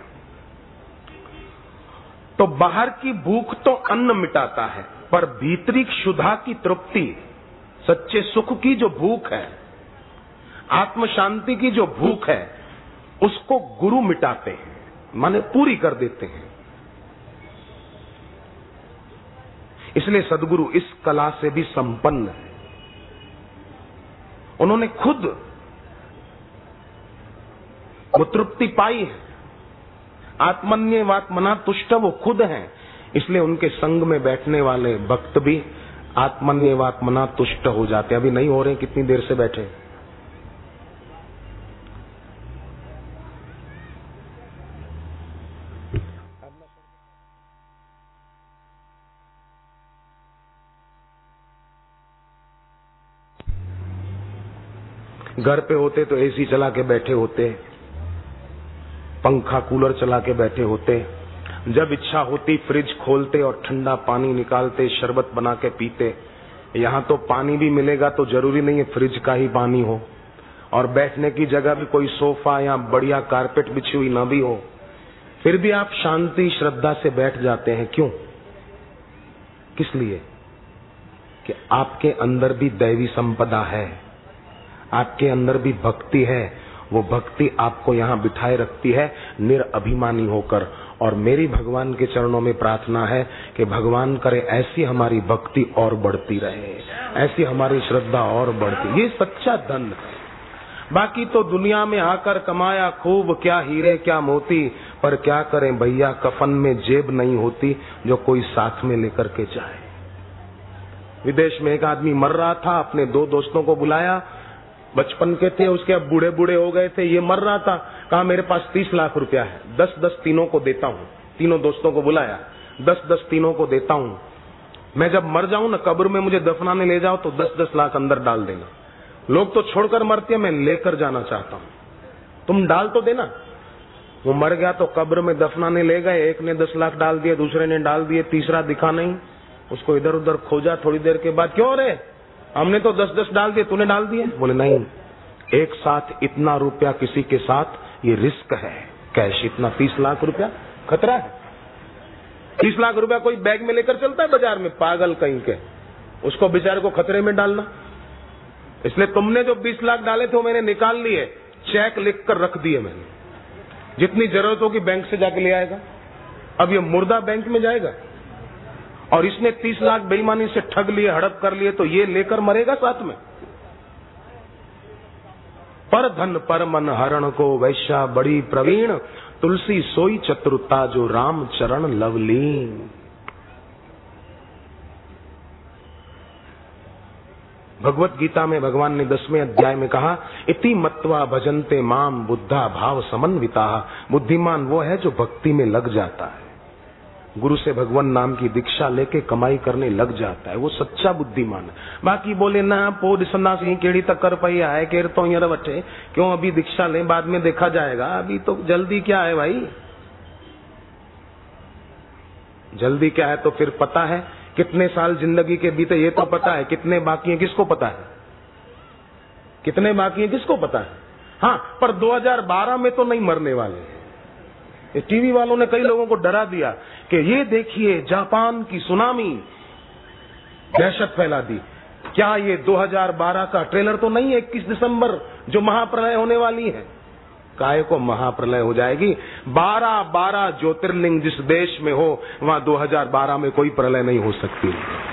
तो बाहर की भूख तो अन्न मिटाता है, पर भीतरी क्षुधा की तृप्ति, सच्चे सुख की जो भूख है, आत्म शांति की जो भूख है, उसको गुरु मिटाते हैं, माने पूरी कर देते हैं। इसलिए सद्गुरु इस कला से भी संपन्न है। उन्होंने खुद वो तृप्ति पाई है। आत्मन्येवात्मना तुष्ट वो खुद हैं। इसलिए उनके संग में बैठने वाले भक्त भी आत्मन्येवात्मना तुष्ट हो जाते। अभी नहीं हो रहे, कितनी देर से बैठे। घर पे होते तो एसी चला के बैठे होते, पंखा कूलर चला के बैठे होते, जब इच्छा होती फ्रिज खोलते और ठंडा पानी निकालते, शरबत बना के पीते। यहाँ तो पानी भी मिलेगा तो जरूरी नहीं है फ्रिज का ही पानी हो, और बैठने की जगह भी कोई सोफा या बढ़िया कारपेट बिछी हुई ना भी हो, फिर भी आप शांति श्रद्धा से बैठ जाते हैं। क्यों? किस लिए? कि आपके अंदर भी दैवी संपदा है, आपके अंदर भी भक्ति है। वो भक्ति आपको यहाँ बिठाए रखती है निरअभिमानी होकर। और मेरी भगवान के चरणों में प्रार्थना है कि भगवान करे ऐसी हमारी भक्ति और बढ़ती रहे, ऐसी हमारी श्रद्धा और बढ़ती। ये सच्चा धन है। बाकी तो दुनिया में आकर कमाया खूब, क्या हीरे क्या मोती, पर क्या करें भैया, कफन में जेब नहीं होती जो कोई साथ में लेकर के जाए। विदेश में एक आदमी मर रहा था, अपने दो दोस्तों को बुलाया, बचपन के थे, उसके अब बूढ़े बूढ़े हो गए थे, ये मर रहा था। कहा मेरे पास तीस लाख रुपया है, दस दस तीनों को देता हूँ। तीनों दोस्तों को बुलाया, दस दस तीनों को देता हूँ। मैं जब मर जाऊं ना, कब्र में मुझे दफनाने ले जाओ तो दस दस लाख अंदर डाल देना। लोग तो छोड़कर मरते हैं, मैं लेकर जाना चाहता हूँ, तुम डाल तो देना। वो मर गया तो कब्र में दफनाने ले गए, एक ने दस लाख डाल दिए, दूसरे ने डाल दिए, तीसरा दिखा नहीं। उसको इधर उधर खोजा, थोड़ी देर के बाद, क्यों रे हमने तो दस दस डाल दिए, तूने डाल दिए? बोले नहीं, एक साथ इतना रुपया किसी के साथ, ये रिस्क है। कैश इतना तीस लाख रुपया खतरा है। तीस लाख रुपया कोई बैग में लेकर चलता है बाजार में? पागल कहीं के, उसको बेचारे को खतरे में डालना। इसलिए तुमने जो बीस लाख डाले थे वो मैंने निकाल लिए, चेक लिखकर रख दिए मैंने, जितनी जरूरत होगी बैंक से जाके ले आएगा। अब ये मुर्दा बैंक में जाएगा, और इसने तीस लाख बेईमानी से ठग लिए, हड़प कर लिए, तो ये लेकर मरेगा साथ में। पर धन पर मन हरण को वैश्या बड़ी प्रवीण, तुलसी सोई चतुरता जो राम चरण लवलीन। भगवत गीता में भगवान ने दसवें अध्याय में कहा, इति मत्वा भजन्ते माम बुद्धा भाव समन्विता। बुद्धिमान वो है जो भक्ति में लग जाता है, गुरु से भगवान नाम की दीक्षा लेके कमाई करने लग जाता है, वो सच्चा बुद्धिमान है। बाकी बोले ना पोड सन्यासी केड़ी तक कर पाई है, केर तो यहाँ बटे, क्यों अभी दीक्षा लें, बाद में देखा जाएगा, अभी तो जल्दी क्या है भाई, जल्दी क्या है? तो फिर पता है कितने साल जिंदगी के बीते, ये तो पता है, कितने बाकी हैं किसको पता है, कितने बाकी हैं किसको पता है। हाँ, पर दो हज़ार बारह में तो नहीं मरने वाले। ये टीवी वालों ने कई लोगों को डरा दिया कि ये देखिए जापान की सुनामी, दहशत फैला दी। क्या ये दो हज़ार बारह का ट्रेलर तो नहीं है इक्कीस दिसंबर जो महाप्रलय होने वाली है? काहे को महाप्रलय हो जाएगी? बारह बारह ज्योतिर्लिंग जिस देश में हो वहां दो हज़ार बारह में कोई प्रलय नहीं हो सकती।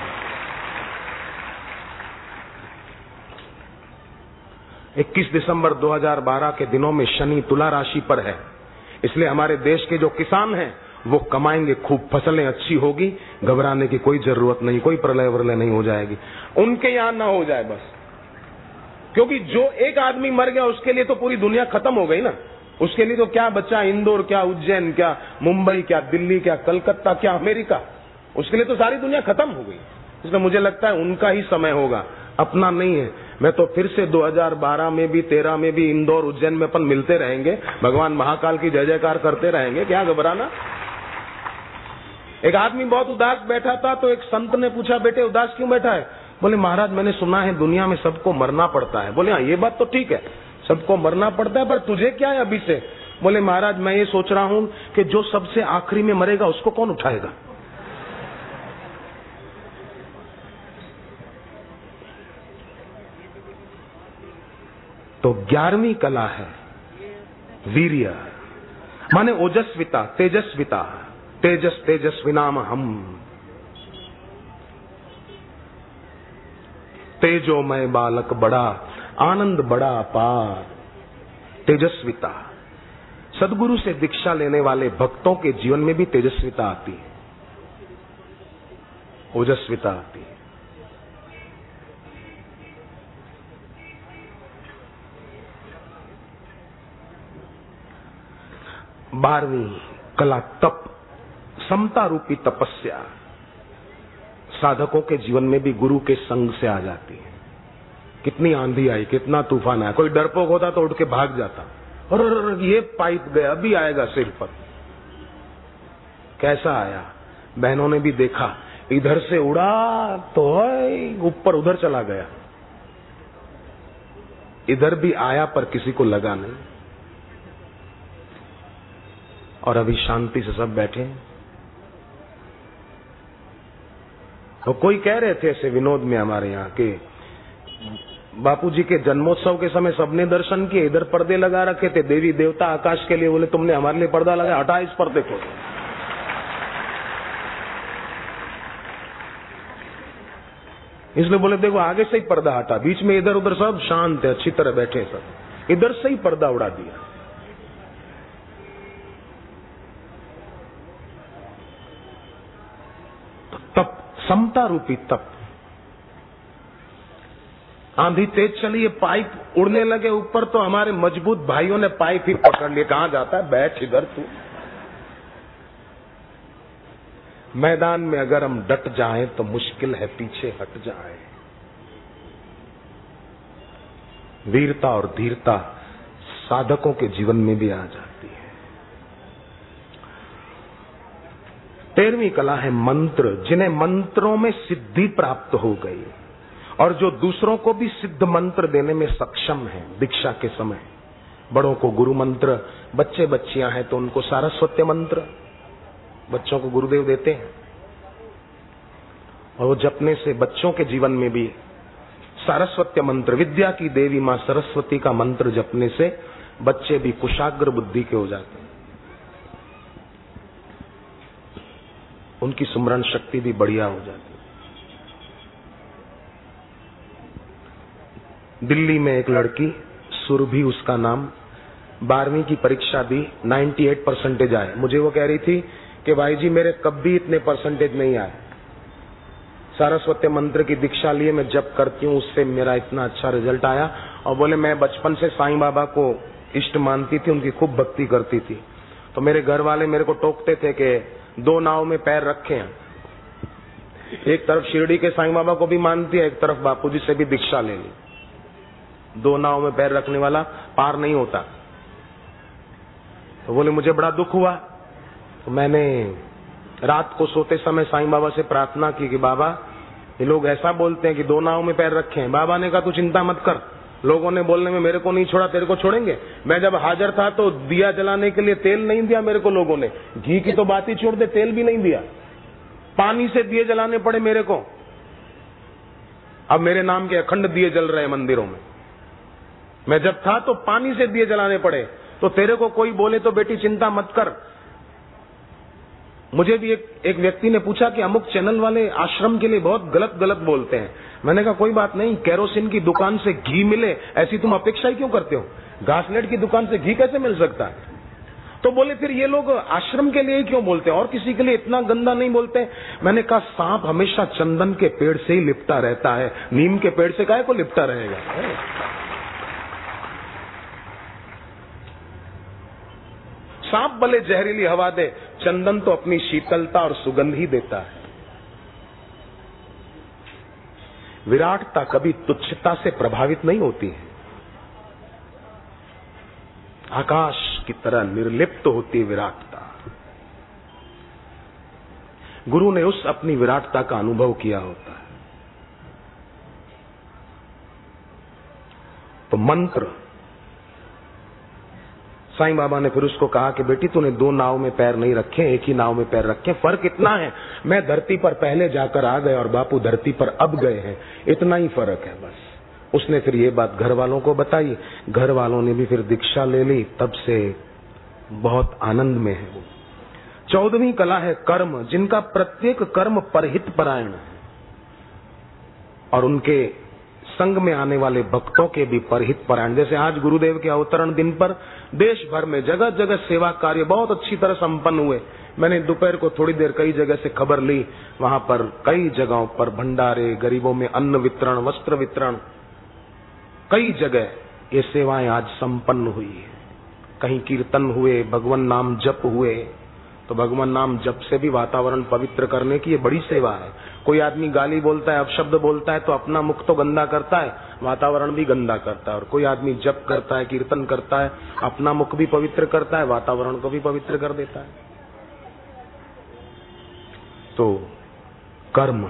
इक्कीस दिसंबर दो हज़ार बारह के दिनों में शनि तुला राशि पर है, इसलिए हमारे देश के जो किसान हैं वो कमाएंगे खूब, फसलें अच्छी होगी, घबराने की कोई जरूरत नहीं, कोई प्रलय वलय नहीं हो जाएगी। उनके यहां ना हो जाए बस, क्योंकि जो एक आदमी मर गया उसके लिए तो पूरी दुनिया खत्म हो गई ना। उसके लिए तो क्या बचा, इंदौर क्या, उज्जैन क्या, मुंबई क्या, दिल्ली क्या, कलकत्ता क्या, अमेरिका, उसके लिए तो सारी दुनिया खत्म हो गई। इसलिए मुझे लगता है उनका ही समय होगा, अपना नहीं है। मैं तो फिर से दो हज़ार बारह में भी, तेरह में भी इंदौर उज्जैन में अपन मिलते रहेंगे, भगवान महाकाल की जय जयकार करते रहेंगे, क्या घबराना। एक आदमी बहुत उदास बैठा था, तो एक संत ने पूछा, बेटे उदास क्यों बैठा है? बोले महाराज मैंने सुना है दुनिया में सबको मरना पड़ता है। बोले हाँ ये बात तो ठीक है, सबको मरना पड़ता है, पर तुझे क्या है अभी से? बोले महाराज मैं ये सोच रहा हूं कि जो सबसे आखिरी में मरेगा उसको कौन उठाएगा। तो ग्यारहवीं कला है वीर्य, माने ओजस्विता, तेजस्विता, तेजस तेजस्विनाम हम, तेजोमय बालक बड़ा, आनंद बड़ा अपार, तेजस्विता। सदगुरु से दीक्षा लेने वाले भक्तों के जीवन में भी तेजस्विता आती है, ओजस्विता आती है। बारहवीं कला तप, समता रूपी तपस्या। साधकों के जीवन में भी गुरु के संग से आ जाती है। कितनी आंधी आई, कितना तूफान आया, कोई डरपोक होता तो उठ के भाग जाता, और ये पाइप गया, अभी आएगा सिर पर। कैसा आया? बहनों ने भी देखा, इधर से उड़ा तो ऊपर उधर चला गया, इधर भी आया पर किसी को लगा नहीं, और अभी शांति से सब बैठे। तो कोई कह रहे थे ऐसे विनोद में हमारे यहाँ के बापूजी के जन्मोत्सव के समय सबने दर्शन किए, इधर पर्दे लगा रखे थे देवी देवता आकाश के लिए, बोले तुमने हमारे लिए पर्दा लगाया, हटा इस पर्दे को। इसलिए बोले देखो आगे से ही पर्दा हटा, बीच में इधर उधर सब शांत है, अच्छी तरह बैठे सब, इधर से ही पर्दा उड़ा दिया। तो तप, समता रूपी तप। आंधी तेज चली, ये पाइप उड़ने लगे ऊपर, तो हमारे मजबूत भाइयों ने पाइप ही पकड़ लिए, कहां जाता है, बैठ इधर तू। मैदान में अगर हम डट जाएं तो मुश्किल है पीछे हट जाएं। वीरता और धीरता साधकों के जीवन में भी आ जाती है। तेरहवीं कला है मंत्र, जिन्हें मंत्रों में सिद्धि प्राप्त हो गई। और जो दूसरों को भी सिद्ध मंत्र देने में सक्षम है दीक्षा के समय। बड़ों को गुरु मंत्र, बच्चे बच्चियां हैं तो उनको सारस्वत्य मंत्र बच्चों को गुरुदेव देते हैं, और वो जपने से बच्चों के जीवन में भी सारस्वत्य मंत्र, विद्या की देवी मां सरस्वती का मंत्र जपने से बच्चे भी कुशाग्र बुद्धि के हो जाते हैं, उनकी सुमरण शक्ति भी बढ़िया हो जाती है। दिल्ली में एक लड़की, सुरभि उसका नाम, बारहवीं की परीक्षा दी, अट्ठानवे परसेंटेज आए। मुझे वो कह रही थी कि भाई जी मेरे कभी इतने परसेंटेज नहीं आए, सारस्वत्य मंत्र की दीक्षा लिए मैं जप करती हूँ, उससे मेरा इतना अच्छा रिजल्ट आया। और बोले मैं बचपन से साईं बाबा को इष्ट मानती थी, उनकी खूब भक्ति करती थी, तो मेरे घर वाले मेरे को टोकते थे कि दो नाव में पैर रखे हैं, एक तरफ शिरडी के साईं बाबा को भी मानती है, एक तरफ बापूजी से भी दीक्षा ले ली, दो नाव में पैर रखने वाला पार नहीं होता। तो बोले मुझे बड़ा दुख हुआ, तो मैंने रात को सोते समय साईं बाबा से प्रार्थना की कि बाबा ये लोग ऐसा बोलते हैं कि दो नाव में पैर रखे हैं। बाबा ने कहा तू चिंता मत कर, लोगों ने बोलने में मेरे को नहीं छोड़ा, तेरे को छोड़ेंगे। मैं जब हाजिर था तो दिया जलाने के लिए तेल नहीं दिया मेरे को लोगों ने, घी की तो बात ही छोड़ दे, तेल भी नहीं दिया, पानी से दिए जलाने पड़े मेरे को। अब मेरे नाम के अखंड दिए जल रहे हैं मंदिरों में, मैं जब था तो पानी से दिए जलाने पड़े। तो तेरे को कोई बोले तो बेटी चिंता मत कर। मुझे भी एक एक व्यक्ति ने पूछा कि अमुक चैनल वाले आश्रम के लिए बहुत गलत गलत बोलते हैं। मैंने कहा कोई बात नहीं, केरोसिन की दुकान से घी मिले ऐसी तुम अपेक्षा ही क्यों करते हो? घासलेट की दुकान से घी कैसे मिल सकता है? तो बोले फिर ये लोग आश्रम के लिए ही क्यों बोलते हैं और किसी के लिए इतना गंदा नहीं बोलते? मैंने कहा सांप हमेशा चंदन के पेड़ से ही लिपटा रहता है, नीम के पेड़ से काहे को लिपटा रहेगा? सांप भले जहरीली हवा दे, चंदन तो अपनी शीतलता और सुगंध ही देता है। विराटता कभी तुच्छता से प्रभावित नहीं होती है, आकाश की तरह निर्लिप्त होती है विराटता। गुरु ने उस अपनी विराटता का अनुभव किया होता है। तो मंत्र, साईं बाबा ने फिर उसको कहा कि बेटी तूने दो नाव में पैर नहीं रखे, एक ही नाव में पैर रखे, फर्क इतना है, मैं धरती पर पहले जाकर आ गए और बापू धरती पर अब गए हैं, इतना ही फर्क है बस। उसने फिर ये बात घर वालों को बताई, घर वालों ने भी फिर दीक्षा ले ली, तब से बहुत आनंद में है वो। चौदहवीं कला है कर्म, जिनका प्रत्येक कर्म परहित परायण है और उनके संग में आने वाले भक्तों के भी परहित परायण। जैसे आज गुरुदेव के अवतरण दिन पर देश भर में जगह जगह सेवा कार्य बहुत अच्छी तरह संपन्न हुए। मैंने दोपहर को थोड़ी देर कई जगह से खबर ली, वहां पर कई जगहों पर भंडारे, गरीबों में अन्न वितरण, वस्त्र वितरण, कई जगह ये सेवाएं आज संपन्न हुई है। कहीं कीर्तन हुए, भगवान नाम जप हुए, तो भगवान नाम जप से भी वातावरण पवित्र करने की ये बड़ी सेवा है। कोई आदमी गाली बोलता है, अपशब्द बोलता है तो अपना मुख तो गंदा करता है, वातावरण भी गंदा करता है। और कोई आदमी जप करता है, कीर्तन करता है, अपना मुख भी पवित्र करता है, वातावरण को भी पवित्र कर देता है। तो कर्म,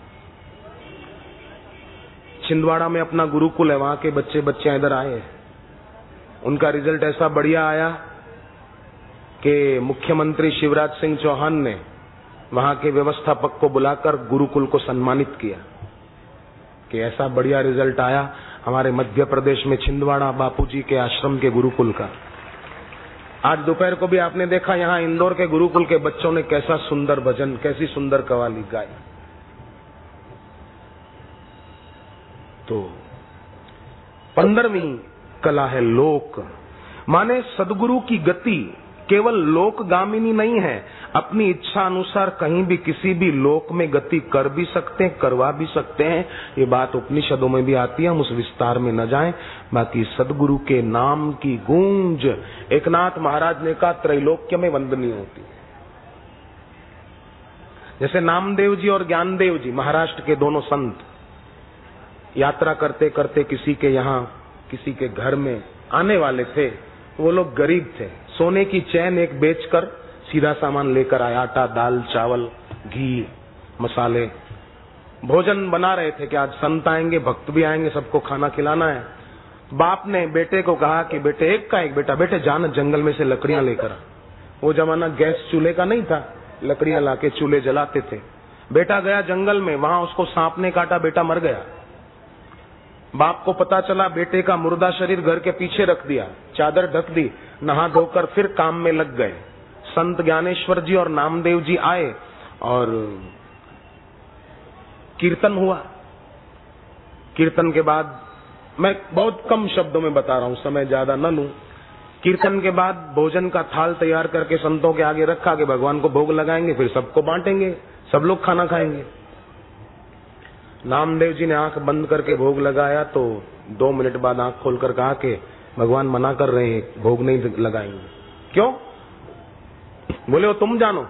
छिंदवाड़ा में अपना गुरुकुल है, वहां के बच्चे बच्चे इधर आए, उनका रिजल्ट ऐसा बढ़िया आया कि मुख्यमंत्री शिवराज सिंह चौहान ने वहां के व्यवस्थापक को बुलाकर गुरुकुल को सम्मानित किया कि ऐसा बढ़िया रिजल्ट आया हमारे मध्य प्रदेश में छिंदवाड़ा बापूजी के आश्रम के गुरुकुल का। आज दोपहर को भी आपने देखा यहाँ इंदौर के गुरुकुल के बच्चों ने कैसा सुंदर भजन, कैसी सुंदर कव्वाली गाई। तो पंद्रहवीं कला है लोक, माने सदगुरु की गति केवल लोकगामिनी नहीं है, अपनी इच्छा अनुसार कहीं भी किसी भी लोक में गति कर भी सकते हैं, करवा भी सकते हैं। ये बात उपनिषदों में भी आती है, हम उस विस्तार में न जाएं। बाकी सदगुरु के नाम की गूंज, एकनाथ महाराज ने कहा त्रैलोक्य में वंदनीय होती है। जैसे नामदेव जी और ज्ञानदेव जी महाराष्ट्र के दोनों संत यात्रा करते करते किसी के यहाँ किसी के घर में आने वाले थे। वो लोग गरीब थे, सोने की चैन एक बेचकर सीधा सामान लेकर आए, आटा, दाल, चावल, घी, मसाले। भोजन बना रहे थे कि आज संत आएंगे, भक्त भी आएंगे, सबको खाना खिलाना है। बाप ने बेटे को कहा कि बेटे, एक का एक बेटा, बेटे जाना जंगल में से लकड़ियां लेकर आ। वो जमाना गैस चूल्हे का नहीं था, लकड़ियां लाके चूल्हे जलाते थे। बेटा गया जंगल में, वहां उसको सांप ने काटा, बेटा मर गया। बाप को पता चला, बेटे का मुर्दा शरीर घर के पीछे रख दिया, चादर ढक दी, नहा धोकर फिर काम में लग गए। संत ज्ञानेश्वर जी और नामदेव जी आए और कीर्तन हुआ। कीर्तन के बाद, मैं बहुत कम शब्दों में बता रहा हूं, समय ज्यादा न लूं। कीर्तन के बाद भोजन का थाल तैयार करके संतों के आगे रखा कि भगवान को भोग लगाएंगे, फिर सबको बांटेंगे, सब लोग खाना खाएंगे। नामदेव जी ने आंख बंद करके भोग लगाया तो दो मिनट बाद आंख खोलकर कहा कि भगवान मना कर रहे हैं, भोग नहीं लगाएंगे। क्यों? बोले वो तुम जानो।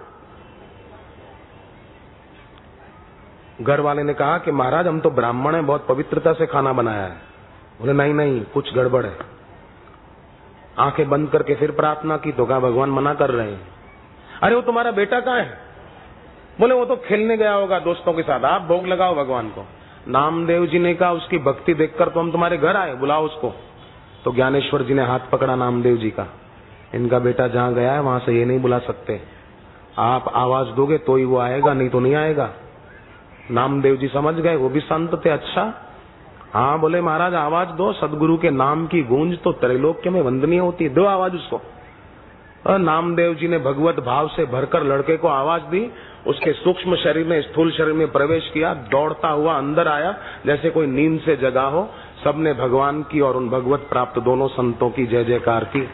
घर वाले ने कहा कि महाराज हम तो ब्राह्मण हैं, बहुत पवित्रता से खाना बनाया है। बोले नहीं नहीं, कुछ गड़बड़ है। आंखें बंद करके फिर प्रार्थना की तो कहा भगवान मना कर रहे हैं। अरे वो तुम्हारा बेटा कहाँ है? बोले वो तो खेलने गया होगा दोस्तों के साथ, आप भोग लगाओ भगवान को। नामदेव जी ने कहा उसकी भक्ति देखकर तो हम तुम्हारे घर आए, बुलाओ उसको। तो ज्ञानेश्वर जी ने हाथ पकड़ा नामदेव जी का, इनका बेटा जहाँ गया है वहां से ये नहीं बुला सकते, आप आवाज दोगे तो ही वो आएगा, नहीं तो नहीं आएगा। नामदेव जी समझ गए, वो भी संत थे। अच्छा हाँ, बोले महाराज आवाज दो, सदगुरु के नाम की गूंज तो त्रैलोक्य में वंदनीय होती है, दो आवाज उसको। और नामदेव जी ने भगवत भाव से भरकर लड़के को आवाज दी, उसके सूक्ष्म शरीर में, स्थूल शरीर में प्रवेश किया, दौड़ता हुआ अंदर आया जैसे कोई नींद से जगा हो। सबने भगवान की और उन भगवत प्राप्त दोनों संतों की जय जयकार की।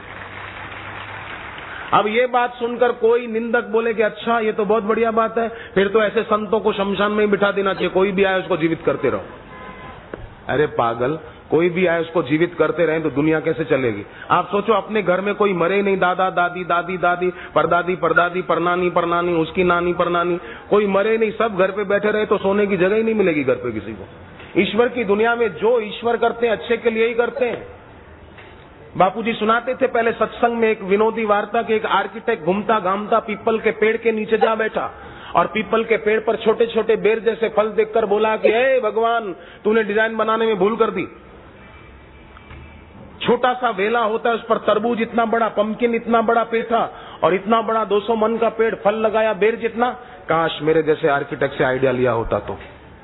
अब ये बात सुनकर कोई निंदक बोले कि अच्छा ये तो बहुत बढ़िया बात है, फिर तो ऐसे संतों को शमशान में ही बिठा देना चाहिए, कोई भी आए उसको जीवित करते रहो। अरे पागल, कोई भी आए उसको जीवित करते रहे तो दुनिया कैसे चलेगी? आप सोचो अपने घर में कोई मरे नहीं, दादा दादी, दादी दादी, परदादी परदादी, परनानी परनानी, उसकी नानी परनानी, कोई मरे नहीं, सब घर पे बैठे रहे तो सोने की जगह ही नहीं मिलेगी घर पे किसी को। ईश्वर की दुनिया में जो ईश्वर करते हैं अच्छे के लिए ही करते हैं। बापूजी सुनाते थे पहले सत्संग में एक विनोदी वार्ता कि एक आर्किटेक्ट घूमता घामता पीपल के पेड़ के नीचे जा बैठा और पीपल के पेड़ पर छोटे छोटे बेर जैसे फल देखकर बोला कि हे भगवान, तूने डिजाइन बनाने में भूल कर दी। छोटा सा वेला होता है, उस पर तरबूज इतना बड़ा, पंपकिन इतना बड़ा पेठा और इतना बड़ा दो सौ मन का पेड़, फल लगाया बेर जितना। काश मेरे जैसे आर्किटेक्ट से आइडिया लिया होता तो।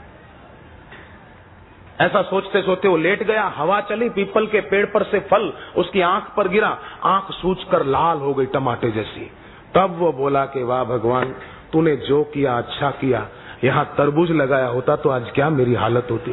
ऐसा सोचते सोचते वो लेट गया, हवा चली, पीपल के पेड़ पर से फल उसकी आंख पर गिरा, आंख सूजकर लाल हो गई टमाटे जैसी। तब वो बोला कि वाह भगवान, तूने जो किया अच्छा किया, यहाँ तरबूज लगाया होता तो आज क्या मेरी हालत होती।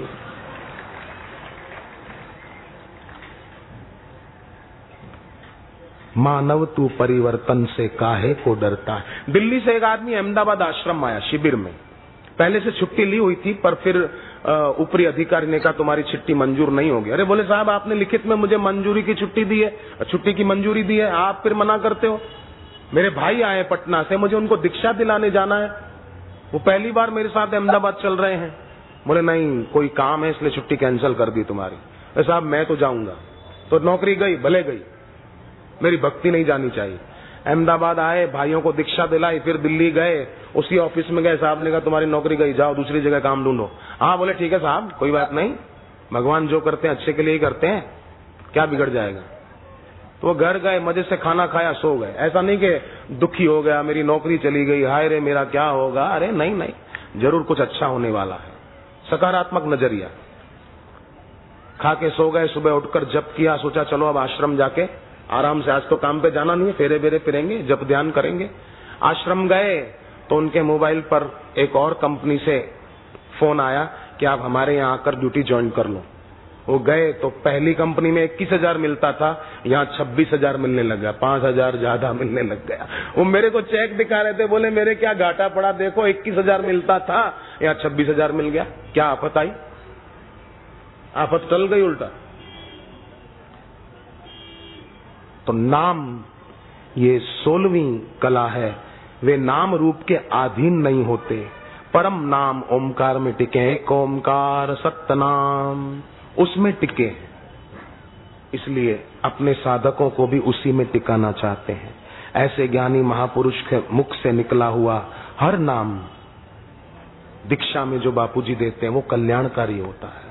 मानव तू परिवर्तन से काहे को डरता है। दिल्ली से एक आदमी अहमदाबाद आश्रम आया शिविर में, पहले से छुट्टी ली हुई थी पर फिर ऊपरी अधिकारी ने कहा तुम्हारी छुट्टी मंजूर नहीं होगी। अरे बोले साहब आपने लिखित में मुझे मंजूरी की छुट्टी दी है, छुट्टी की मंजूरी दी है, आप फिर मना करते हो। मेरे भाई आए पटना से, मुझे उनको दीक्षा दिलाने जाना है, वो पहली बार मेरे साथ अहमदाबाद चल रहे हैं। बोले नहीं कोई काम है इसलिए छुट्टी कैंसिल कर दी तुम्हारी। अरे साहब मैं तो जाऊंगा। तो नौकरी गई, भले गई, मेरी भक्ति नहीं जानी चाहिए। अहमदाबाद आए, भाइयों को दीक्षा दिलाई, फिर दिल्ली गए, उसी ऑफिस में गए, साहब ने कहा तुम्हारी नौकरी गई, जाओ दूसरी जगह काम ढूंढो। हाँ बोले ठीक है साहब कोई बात नहीं, भगवान जो करते हैं अच्छे के लिए ही करते हैं, क्या बिगड़ जाएगा। तो वो घर गए, मजे से खाना खाया, सो गए। ऐसा नहीं कि दुखी हो गया मेरी नौकरी चली गई, हाय रे मेरा क्या होगा। अरे नहीं नहीं, जरूर कुछ अच्छा होने वाला है, सकारात्मक नजरिया। खा के सो गए, सुबह उठकर जप किया, सोचा चलो अब आश्रम जाके आराम से, आज तो काम पे जाना नहीं है, फेरे बेरे फिरेंगे, जप ध्यान करेंगे। आश्रम गए तो उनके मोबाइल पर एक और कंपनी से फोन आया कि आप हमारे यहाँ आकर ड्यूटी ज्वाइन कर लो। वो गए तो पहली कंपनी में इक्कीस हजार मिलता था, यहाँ छब्बीस हजार मिलने लग गया, पांच हजार ज्यादा मिलने लग गया। वो मेरे को चेक दिखा रहे थे, बोले मेरे क्या घाटा पड़ा, देखो इक्कीस हजार मिलता था यहाँ छब्बीस हजार मिल गया। क्या आफत आई, आफत टल गई उल्टा। तो नाम ये सोलहवीं कला है, वे नाम रूप के अधीन नहीं होते, परम नाम ओमकार में टिके, एक ओमकार सत्य नाम उसमें टिके। इसलिए अपने साधकों को भी उसी में टिकाना चाहते हैं। ऐसे ज्ञानी महापुरुष के मुख से निकला हुआ हर नाम दीक्षा में जो बापूजी देते हैं वो कल्याणकारी होता है।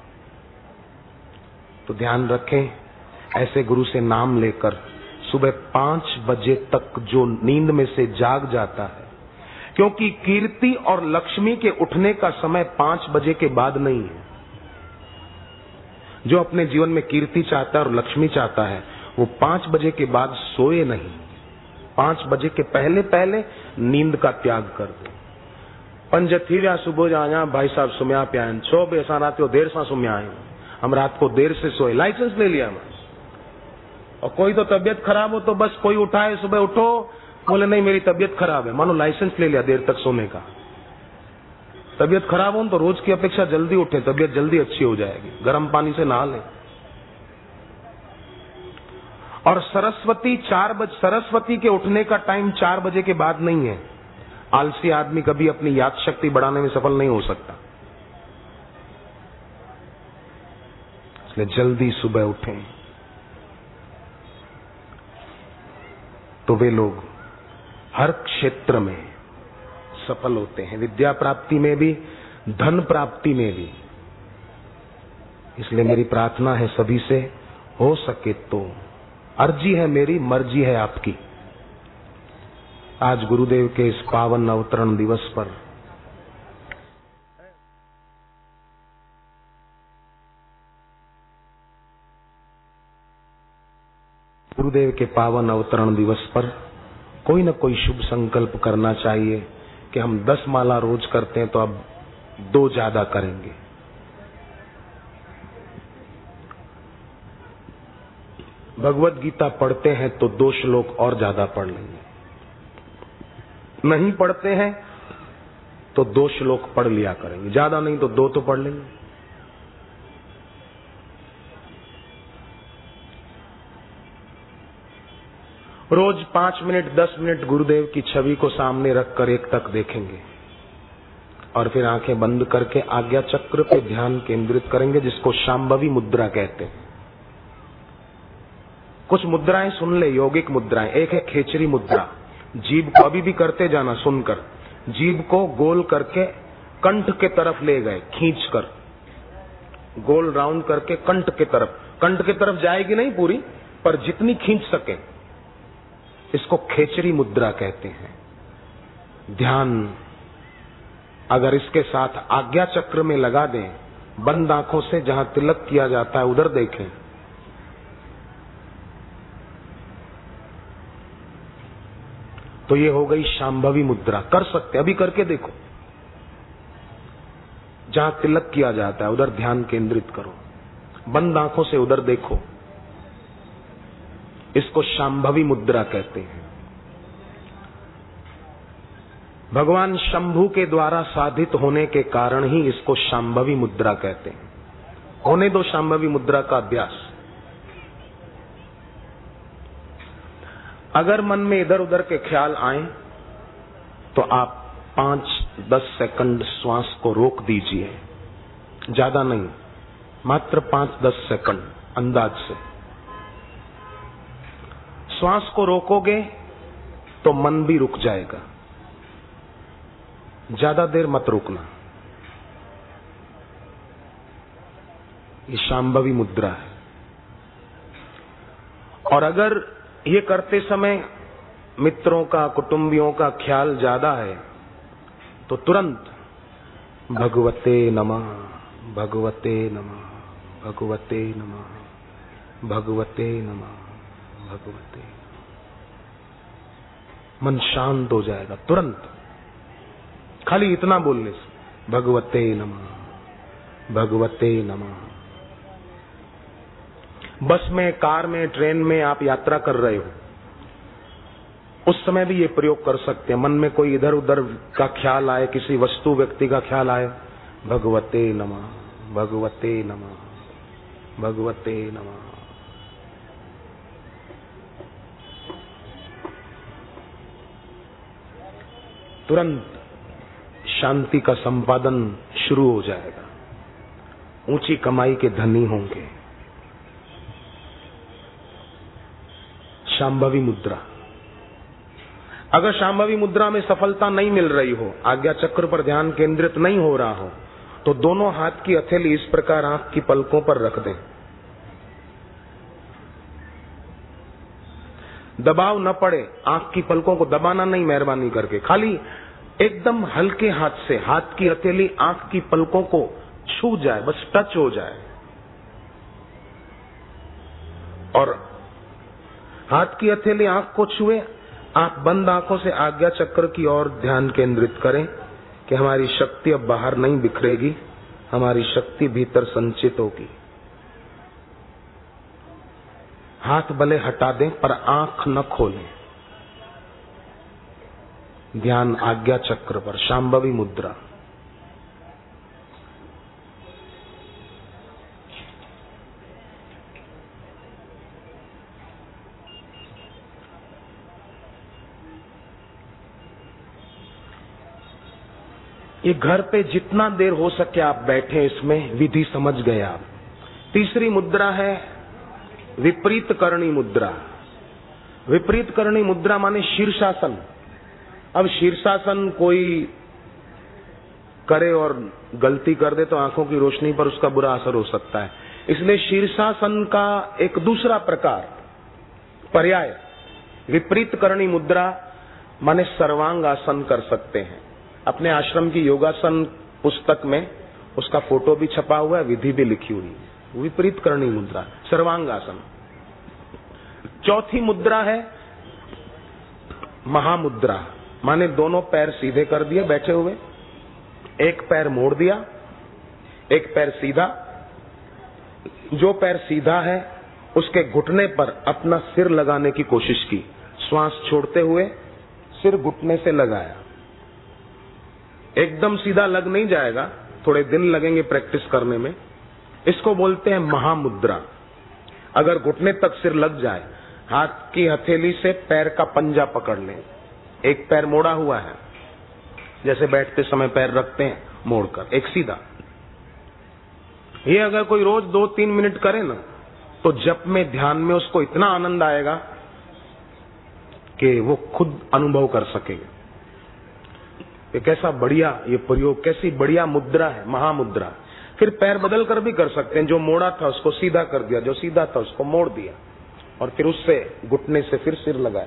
तो ध्यान रखें, ऐसे गुरु से नाम लेकर सुबह पांच बजे तक जो नींद में से जाग जाता है, क्योंकि कीर्ति और लक्ष्मी के उठने का समय पांच बजे के बाद नहीं है। जो अपने जीवन में कीर्ति चाहता है और लक्ष्मी चाहता है वो पांच बजे के बाद सोए नहीं, पांच बजे के पहले पहले नींद का त्याग कर दे। पंज थी व्या सुबह जाया भाई साहब सुम्या प्यान छो बे असां रात को देर से सुम्या आए, हम रात को देर से सोए, लाइसेंस ले लिया मैं। और कोई तो तबियत खराब हो तो बस कोई उठाए सुबह उठो, बोले नहीं मेरी तबियत खराब है, मानो लाइसेंस ले लिया देर तक सोने का। तबियत खराब हो तो रोज की अपेक्षा जल्दी उठे, तबियत जल्दी अच्छी हो जाएगी, गर्म पानी से नहा लें। और सरस्वती चार बजे, सरस्वती के उठने का टाइम चार बजे के बाद नहीं है। आलसी आदमी कभी अपनी याद शक्ति बढ़ाने में सफल नहीं हो सकता, इसलिए जल्दी सुबह उठें। तो वे लोग हर क्षेत्र में सफल होते हैं, विद्या प्राप्ति में भी, धन प्राप्ति में भी। इसलिए मेरी प्रार्थना है सभी से, हो सके तो, अर्जी है मेरी, मर्जी है आपकी, आज गुरुदेव के इस पावन अवतरण दिवस पर गुरुदेव के पावन अवतरण दिवस पर कोई न कोई शुभ संकल्प करना चाहिए कि हम दस माला रोज करते हैं तो अब दो ज्यादा करेंगे। भगवत गीता पढ़ते हैं तो दो श्लोक और ज्यादा पढ़ लेंगे, नहीं पढ़ते हैं तो दो श्लोक पढ़ लिया करेंगे, ज्यादा नहीं तो दो तो पढ़ लेंगे। रोज पांच मिनट दस मिनट गुरुदेव की छवि को सामने रखकर एक तक देखेंगे और फिर आंखें बंद करके आज्ञा चक्र पे ध्यान केंद्रित करेंगे, जिसको शांभवी मुद्रा कहते हैं। कुछ मुद्राएं सुन ले, यौगिक मुद्राएं। एक है खेचरी मुद्रा, जीभ को अभी भी करते जाना सुनकर, जीभ को गोल करके कंठ के तरफ ले गए, खींच कर गोल राउंड करके कंठ के तरफ, कंठ के तरफ जाएगी नहीं पूरी पर जितनी खींच सके, इसको खेचरी मुद्रा कहते हैं। ध्यान अगर इसके साथ आज्ञा चक्र में लगा दें, बंद आंखों से जहां तिलक किया जाता है उधर देखें, तो ये हो गई शांभवी मुद्रा। कर सकते, अभी करके देखो, जहां तिलक किया जाता है उधर ध्यान केंद्रित करो, बंद आंखों से उधर देखो, इसको शांभवी मुद्रा कहते हैं। भगवान शंभु के द्वारा साधित होने के कारण ही इसको शांभवी मुद्रा कहते हैं। होने दो शांभवी मुद्रा का अभ्यास। अगर मन में इधर उधर के ख्याल आए तो आप पांच दस सेकंड श्वास को रोक दीजिए, ज्यादा नहीं, मात्र पांच दस सेकंड अंदाज से। श्वास को रोकोगे तो मन भी रुक जाएगा, ज्यादा देर मत रुकना। ये शांभवी मुद्रा है। और अगर ये करते समय मित्रों का, कुटुंबियों का ख्याल ज्यादा है तो तुरंत भगवते नमः, भगवते नमः, भगवते नमः, भगवते नमः, भगवते। मन शांत हो जाएगा तुरंत, खाली इतना बोलने से, भगवते नमः, भगवते नमः। बस में, कार में, ट्रेन में आप यात्रा कर रहे हो, उस समय भी ये प्रयोग कर सकते हैं। मन में कोई इधर उधर का ख्याल आए, किसी वस्तु व्यक्ति का ख्याल आए, भगवते नमः, भगवते नमः, भगवते नमः। तुरंत शांति का संपादन शुरू हो जाएगा, ऊंची कमाई के धनी होंगे। शांभवी मुद्रा। अगर शांभवी मुद्रा में सफलता नहीं मिल रही हो, आज्ञा चक्र पर ध्यान केंद्रित नहीं हो रहा हो, तो दोनों हाथ की हथेली इस प्रकार आंख की पलकों पर रख दें। दबाव न पड़े, आंख की पलकों को दबाना नहीं, मेहरबानी करके खाली एकदम हल्के हाथ से हाथ की हथेली आंख की पलकों को छू जाए, बस टच हो जाए। और हाथ की हथेली आंख को छुए, आप बंद आंखों से आज्ञा चक्र की ओर ध्यान केंद्रित करें कि हमारी शक्ति अब बाहर नहीं बिखरेगी, हमारी शक्ति भीतर संचित होगी। हाथ भले हटा दें पर आंख न खोलें। ध्यान आज्ञा चक्र पर, शांभवी मुद्रा। ये घर पे जितना देर हो सके आप बैठे, इसमें विधि समझ गए आप। तीसरी मुद्रा है विपरीत करणी मुद्रा। विपरीत करणी मुद्रा माने शीर्षासन। अब शीर्षासन कोई करे और गलती कर दे तो आंखों की रोशनी पर उसका बुरा असर हो सकता है, इसलिए शीर्षासन का एक दूसरा प्रकार पर्याय विपरीत करणी मुद्रा माने सर्वांग आसन कर सकते हैं। अपने आश्रम की योगासन पुस्तक में उसका फोटो भी छपा हुआ है, विधि भी लिखी हुई है। विपरीत करणी मुद्रा, सर्वांगासन। चौथी मुद्रा है महामुद्रा, माने दोनों पैर सीधे कर दिए बैठे हुए, एक पैर मोड़ दिया, एक पैर सीधा। जो पैर सीधा है उसके घुटने पर अपना सिर लगाने की कोशिश की, श्वास छोड़ते हुए सिर घुटने से लगाया। एकदम सीधा लग नहीं जाएगा, थोड़े दिन लगेंगे प्रैक्टिस करने में। इसको बोलते हैं महामुद्रा। अगर घुटने तक सिर लग जाए, हाथ की हथेली से पैर का पंजा पकड़ लें। एक पैर मोड़ा हुआ है, जैसे बैठते समय पैर रखते हैं मोड़कर, एक सीधा। ये अगर कोई रोज दो तीन मिनट करे ना, तो जप में ध्यान में उसको इतना आनंद आएगा कि वो खुद अनुभव कर सकेगा। ये कैसा बढ़िया ये प्रयोग, कैसी बढ़िया मुद्रा है महामुद्रा। फिर पैर बदल कर भी कर सकते हैं, जो मोड़ा था उसको सीधा कर दिया, जो सीधा था उसको मोड़ दिया, और फिर उससे घुटने से फिर सिर लगाया।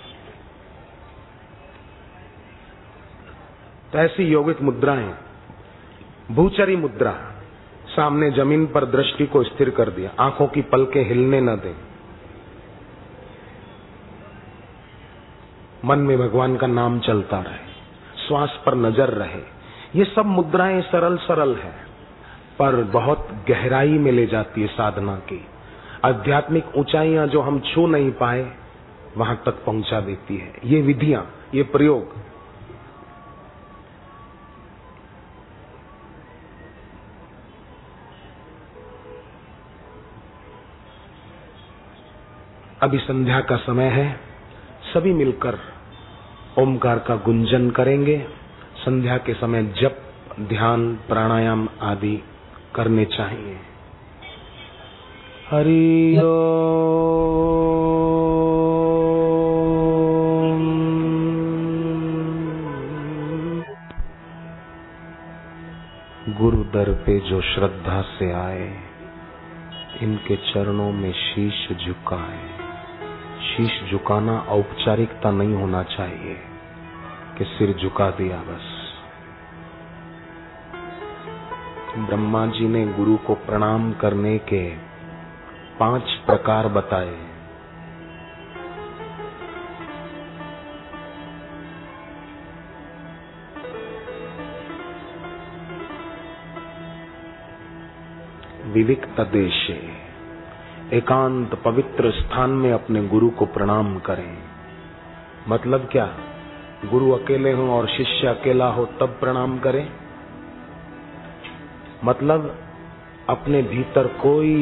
तो ऐसी यौगिक मुद्राएं। भूचरी मुद्रा, सामने जमीन पर दृष्टि को स्थिर कर दिया, आंखों की पलकें हिलने न दें, मन में भगवान का नाम चलता रहे, श्वास पर नजर रहे। ये सब मुद्राएं सरल सरल है, पर बहुत गहराई में ले जाती है साधना की। आध्यात्मिक ऊंचाइयां जो हम छू नहीं पाए वहां तक पहुंचा देती है ये विधियां, ये प्रयोग। अभी संध्या का समय है, सभी मिलकर ओमकार का गुंजन करेंगे। संध्या के समय जप, ध्यान, प्राणायाम आदि करने चाहिए। हरि ओम। गुरु दर पे जो श्रद्धा से आए, इनके चरणों में शीश झुकाए। शीश झुकाना औपचारिकता नहीं होना चाहिए कि सिर झुका दिया बस। ब्रह्मा जी ने गुरु को प्रणाम करने के पांच प्रकार बताए। विविक्त देशे, एकांत पवित्र स्थान में अपने गुरु को प्रणाम करें। मतलब क्या? गुरु अकेले हो और शिष्य अकेला हो तब प्रणाम करें? मतलब अपने भीतर कोई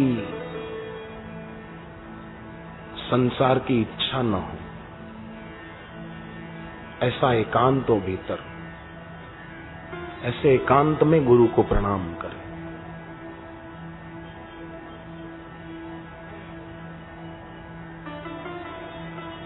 संसार की इच्छा न हो, ऐसा एकांत हो भीतर, ऐसे एकांत में गुरु को प्रणाम करें।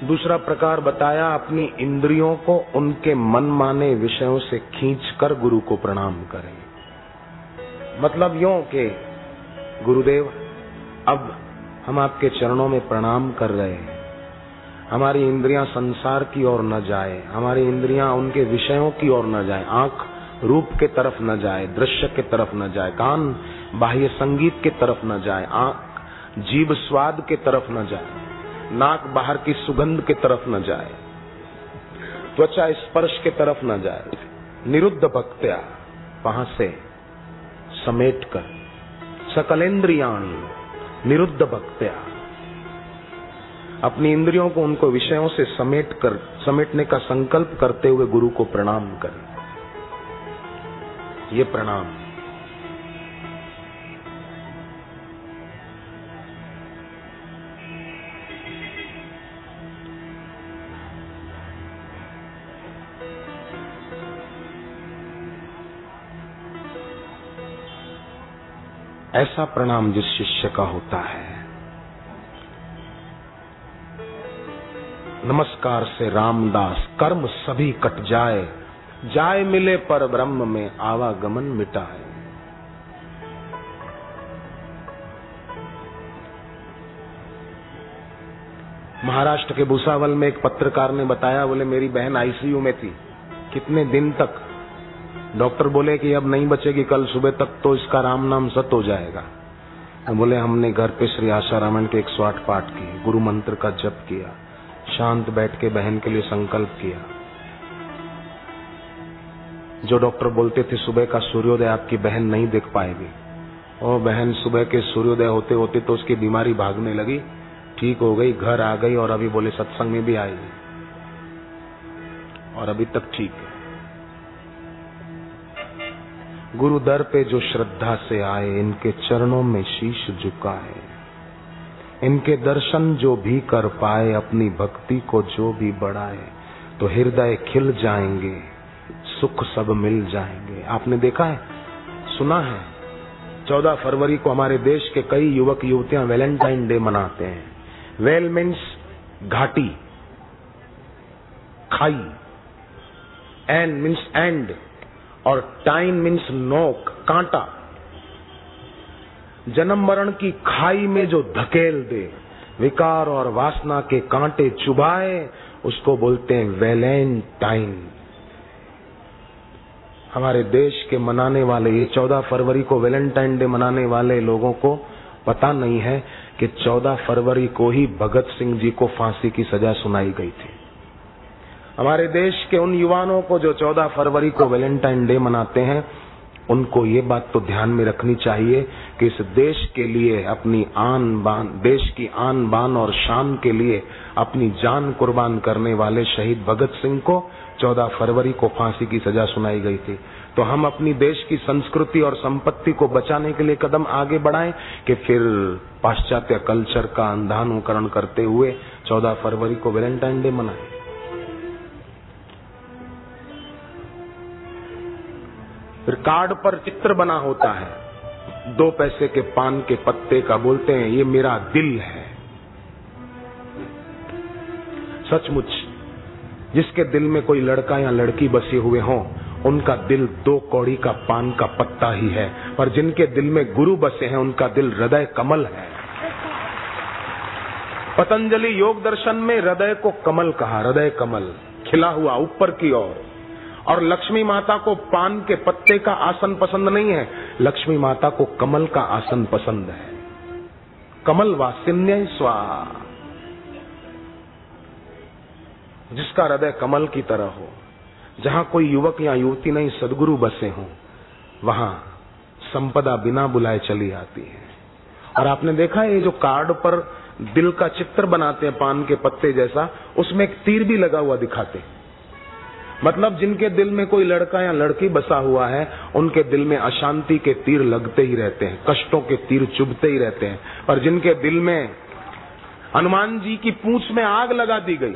दूसरा प्रकार बताया, अपनी इंद्रियों को उनके मनमाने विषयों से खींचकर गुरु को प्रणाम करें। मतलब यूं कि गुरुदेव, अब हम आपके चरणों में प्रणाम कर रहे हैं, हमारी इंद्रियां संसार की ओर न जाए, हमारी इंद्रियां उनके विषयों की ओर न जाए, आंख रूप के तरफ न जाए, दृश्य के तरफ न जाए, कान बाह्य संगीत के तरफ न जाए, आंख जीव स्वाद के तरफ न जाए, नाक बाहर की सुगंध के तरफ न जाए, त्वचा स्पर्श के तरफ न जाए। निरुद्ध भक्त्या, वहां से समेट कर, सकलेन्द्रियाणि निरुद्ध भक्त्या, अपनी इंद्रियों को उनको विषयों से समेट कर समेटने का संकल्प करते हुए गुरु को प्रणाम करें। ये प्रणाम ऐसा प्रणाम जिस शिष्य का होता है, नमस्कार से रामदास कर्म सभी कट जाए, जाए मिले पर ब्रह्म में आवागमन मिटाए। महाराष्ट्र के भुसावल में एक पत्रकार ने बताया, बोले मेरी बहन आईसीयू में थी कितने दिन तक, डॉक्टर बोले कि अब नहीं बचेगी, कल सुबह तक तो इसका राम नाम सत हो जाएगा। बोले हमने घर पे श्री आशा रामायण के एक सौ आठ पाठ किए, गुरु मंत्र का जप किया, शांत बैठ के बहन के लिए संकल्प किया। जो डॉक्टर बोलते थे सुबह का सूर्योदय आपकी बहन नहीं देख पाएगी, और बहन सुबह के सूर्योदय होते होते तो उसकी बीमारी भागने लगी, ठीक हो गई, घर आ गई, और अभी बोले सत्संग में भी आएगी और अभी तक ठीक है। गुरु दर पे जो श्रद्धा से आए, इनके चरणों में शीश झुकाए, इनके दर्शन जो भी कर पाए, अपनी भक्ति को जो भी बढ़ाए, तो हृदय खिल जाएंगे, सुख सब मिल जाएंगे। आपने देखा है, सुना है, चौदह फरवरी को हमारे देश के कई युवक युवतियां वैलेंटाइन डे मनाते हैं। वेल मीन्स घाटी, खाई, एन मीन्स एंड, और टाइन मीन्स नोक, कांटा। जन्म मरण की खाई में जो धकेल दे, विकार और वासना के कांटे चुभाए, उसको बोलते हैं वैलेंटाइन। हमारे देश के मनाने वाले ये चौदह फरवरी को वैलेंटाइन डे मनाने वाले लोगों को पता नहीं है कि चौदह फरवरी को ही भगत सिंह जी को फांसी की सजा सुनाई गई थी। हमारे देश के उन युवाओं को जो चौदह फरवरी को वैलेंटाइन डे मनाते हैं, उनको ये बात तो ध्यान में रखनी चाहिए कि इस देश के लिए अपनी आन बान, देश की आन बान और शान के लिए अपनी जान कुर्बान करने वाले शहीद भगत सिंह को चौदह फरवरी को फांसी की सजा सुनाई गई थी। तो हम अपनी देश की संस्कृति और संपत्ति को बचाने के लिए कदम आगे बढ़ाएं कि फिर पाश्चात्य कल्चर का अंधानुकरण करते हुए चौदह फरवरी को वैलेंटाइन डे मनाएं। फिर कार्ड पर चित्र बना होता है, दो पैसे के पान के पत्ते का, बोलते हैं ये मेरा दिल है। सचमुच जिसके दिल में कोई लड़का या लड़की बसे हुए हों, उनका दिल दो कौड़ी का पान का पत्ता ही है, पर जिनके दिल में गुरु बसे हैं, उनका दिल हृदय कमल है। पतंजलि योग दर्शन में हृदय को कमल कहा, हृदय कमल खिला हुआ ऊपर की ओर। और लक्ष्मी माता को पान के पत्ते का आसन पसंद नहीं है, लक्ष्मी माता को कमल का आसन पसंद है। कमल वासिन्य स्वाहा, जिसका हृदय कमल की तरह हो, जहां कोई युवक या युवती नहीं सदगुरु बसे हों, वहां संपदा बिना बुलाए चली आती है। और आपने देखा है, ये जो कार्ड पर दिल का चित्र बनाते हैं पान के पत्ते जैसा, उसमें एक तीर भी लगा हुआ दिखाते हैं। मतलब जिनके दिल में कोई लड़का या लड़की बसा हुआ है, उनके दिल में अशांति के तीर लगते ही रहते हैं, कष्टों के तीर चुभते ही रहते हैं। और जिनके दिल में हनुमान जी की पूंछ में आग लगा दी गई,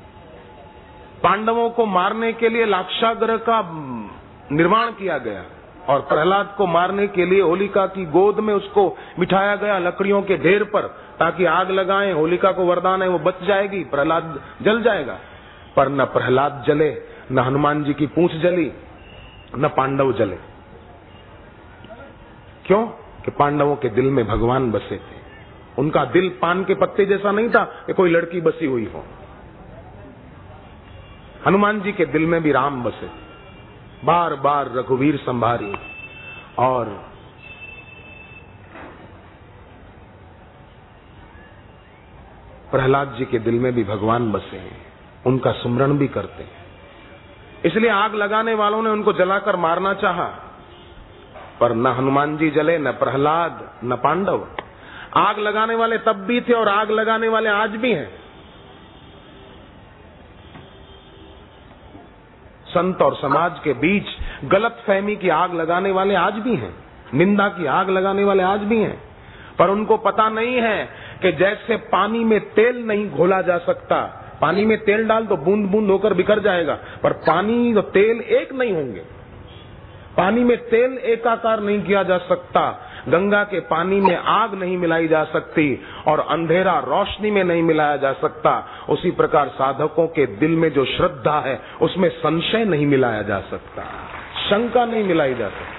पांडवों को मारने के लिए लाक्षागृह का निर्माण किया गया, और प्रहलाद को मारने के लिए होलिका की गोद में उसको बिठाया गया लकड़ियों के ढेर पर, ताकि आग लगाएं। होलिका को वरदान है वो बच जाएगी, प्रहलाद जल जाएगा। पर न प्रहलाद जले, न हनुमान जी की पूंछ जली, न पांडव जले। क्यों? कि पांडवों के दिल में भगवान बसे थे। उनका दिल पान के पत्ते जैसा नहीं था कि कोई लड़की बसी हुई हो। हनुमान जी के दिल में भी राम बसे थे। बार बार रघुवीर संभारी, और प्रहलाद जी के दिल में भी भगवान बसे हैं, उनका सुमरण भी करते हैं। इसलिए आग लगाने वालों ने उनको जलाकर मारना चाहा, पर न हनुमान जी जले, न प्रहलाद, न पांडव। आग लगाने वाले तब भी थे और आग लगाने वाले आज भी हैं। संत और समाज के बीच गलत फहमी की आग लगाने वाले आज भी हैं, निंदा की आग लगाने वाले आज भी हैं। पर उनको पता नहीं है कि जैसे पानी में तेल नहीं घोला जा सकता, पानी में तेल डाल तो बूंद बूंद होकर बिखर जाएगा, पर पानी और तेल एक नहीं होंगे। पानी में तेल एकाकार नहीं किया जा सकता, गंगा के पानी में आग नहीं मिलाई जा सकती, और अंधेरा रोशनी में नहीं मिलाया जा सकता। उसी प्रकार साधकों के दिल में जो श्रद्धा है उसमें संशय नहीं मिलाया जा सकता, शंका नहीं मिलाई जा सकती।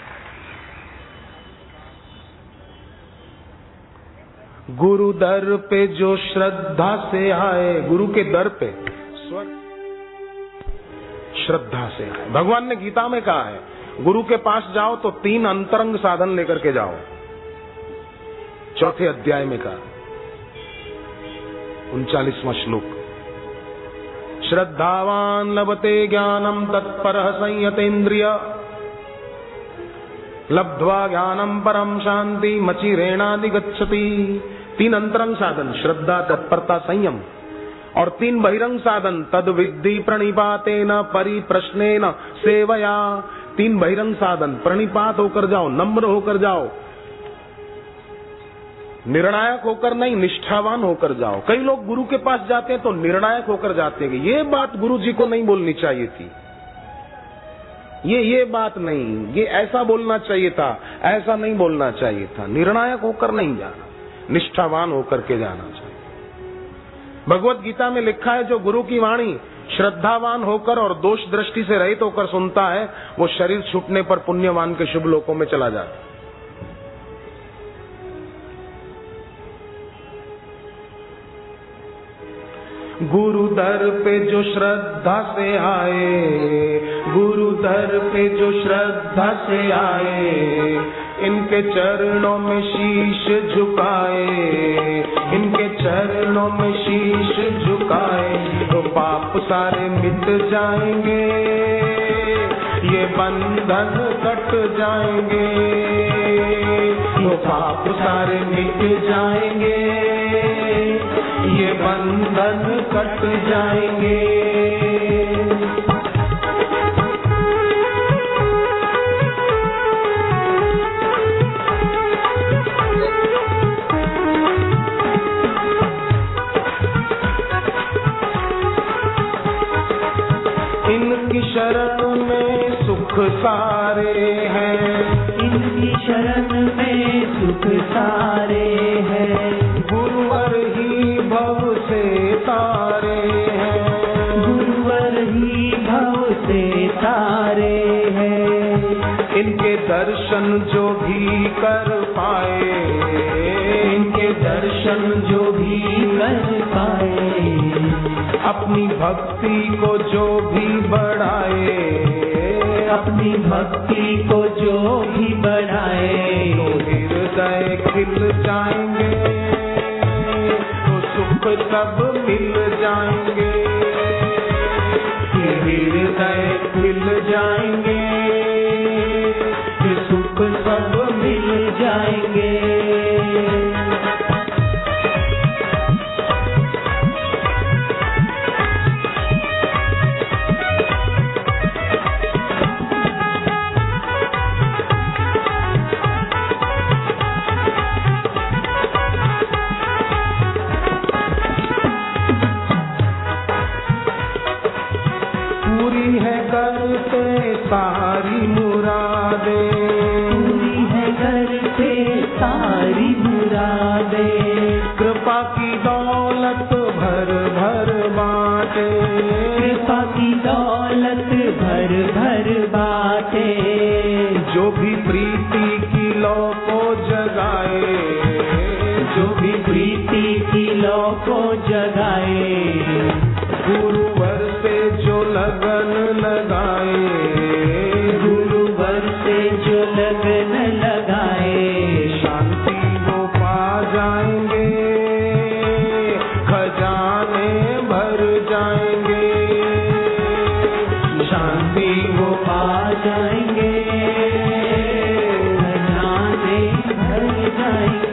गुरु दर पे जो श्रद्धा से आए, गुरु के दर पे स्वर्ग श्रद्धा से आए। भगवान ने गीता में कहा है, गुरु के पास जाओ तो तीन अंतरंग साधन लेकर के जाओ। चौथे अध्याय में कहा, उनचालीसवां श्लोक, श्रद्धावान लभते ज्ञानम तत्परः संयतेन्द्रिय लब्ध्वा ज्ञानम परम शांति मचिरेणाधिगच्छति। तीन अंतरंग साधन, श्रद्धा, तत्परता, संयम, और तीन बहिरंग साधन, तद विद्धि प्रणिपातेन परिप्रश्नेन सेवया। तीन बहिरंग साधन, प्रणिपात होकर जाओ, नम्र होकर जाओ, निर्णायक होकर नहीं, निष्ठावान होकर जाओ। कई लोग गुरु के पास जाते हैं तो निर्णायक होकर जाते हैं। ये बात गुरु जी को नहीं बोलनी चाहिए थी, ये ये बात नहीं, ये ऐसा बोलना चाहिए था, ऐसा नहीं बोलना चाहिए था। निर्णायक होकर नहीं जाना, निष्ठावान होकर के जाना चाहिए। भगवत गीता में लिखा है, जो गुरु की वाणी श्रद्धावान होकर और दोष दृष्टि से रहित होकर सुनता है, वो शरीर छूटने पर पुण्यवान के शुभ लोकों में चला जाता है। गुरु दर पे जो श्रद्धा से आए, गुरु दर पे जो श्रद्धा से आए, इनके चरणों में शीश झुकाए, इनके चरणों में शीश झुकाए, तो पाप सारे मिट जाएंगे, ये बंधन कट जाएंगे, तो पाप सारे मिट जाएंगे, ये बंधन कट जाएंगे। इनकी शरण में सुख सारे हैं, इनकी शरण में सुख सारे हैं, गुरुवर ही भव से तारे हैं, गुरुवर ही भव से तारे हैं। इनके दर्शन जो भी कर पाए, इनके दर्शन जो भी कर पाए, अपनी भक्ति को जो भी बढ़ाए, अपनी भक्ति को जो भी बढ़ाए, तो हृदय खिल जाएंगे, तो सुख सब मिल जाएंगे, हृदय खिल जाएंगे, तो सुख सब मिल जाएंगे। सारी मुरादें, मुरादे, पूरी है घर पे सारी मुरादे, कृपा की दौलत भर भर बाटे, कृपा की दौलत भर भर बाटे, जो भी प्रीति की लौ को जगाए, जो भी प्रीति की लौ को जगाए, गुरुवर से जो लगन लगाए, गुरुवर से जो लगन लगाए, शांति वो पा जाएंगे, खजाने भर जाएंगे, शांति वो पा जाएंगे, खजाने भर जाएंगे।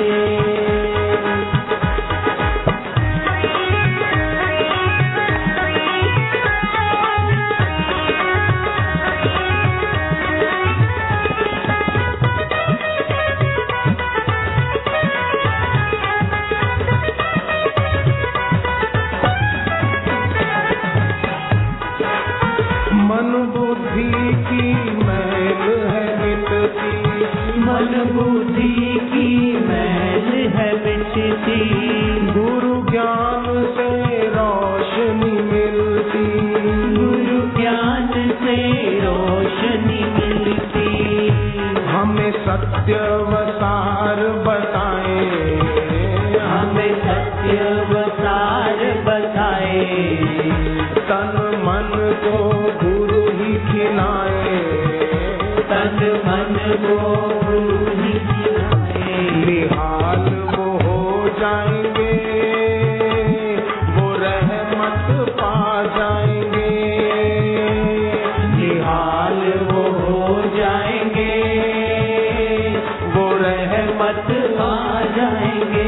मन बुद्धि की मैल है मिटती, मन बुद्धि की मैल है मिटती, गुरु ज्ञान से रोशनी मिलती, गुरु ज्ञान से रोशनी मिलती, हमें सत्य वसार बताए, हमें सत्य वसार बताए, तन मन को गुरु ही खिलाए, तन मन को गुरु ही खिलाए, निहाल वो हो जाएंगे, वो रहमत पा जाएंगे, निहाल वो हो जाएंगे, वो रहमत पा जाएंगे।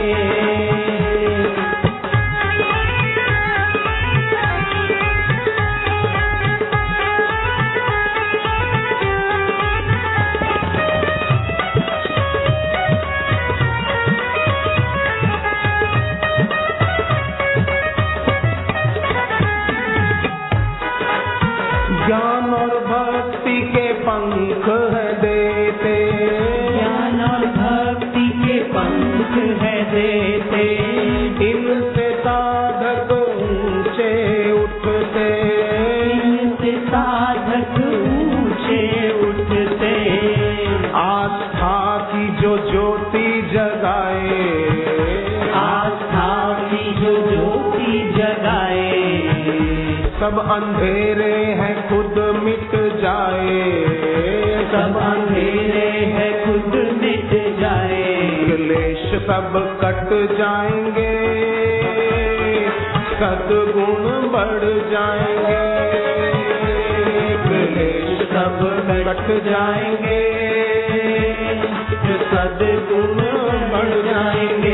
ज्ञान और भक्ति के पंख है देते, ज्ञान और भक्ति के पंख है देते, इनसे साधक ऊंचे उठते, इनसे साधक ऊंचे उठते, आस्था की जो ज्योति जगाए, आस्था की जो ज्योति जगाए, सब अंधेरे हैं खुद मिट जाए, सब अंधेरे है खुद मिट जाए, क्लेश सब कट जाएंगे, सद्गुण बढ़ जाएंगे, क्लेश सब कट जाएंगे, सद्गुण बढ़ जाएंगे।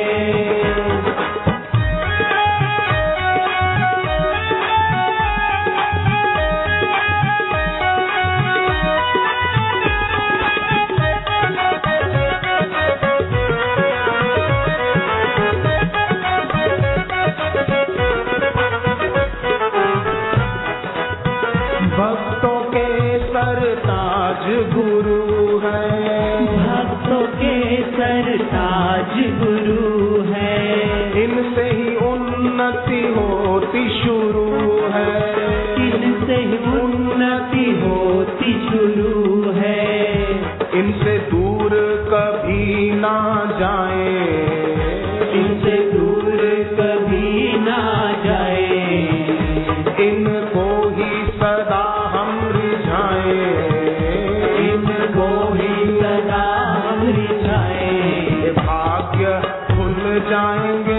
भक्तों के सरताज गुरु है, भक्तों के सरताज गुरु है, इनसे ही उन्नति होती शुरू है, इनसे ही उन्नति होती शुरू है, इनसे दूर कभी ना जाए, इनसे दूर कभी ना जाए, इनको ही सदा हम रिझाए, इनको ही सदा हम रिझाए, भाग्य खुल जाएंगे,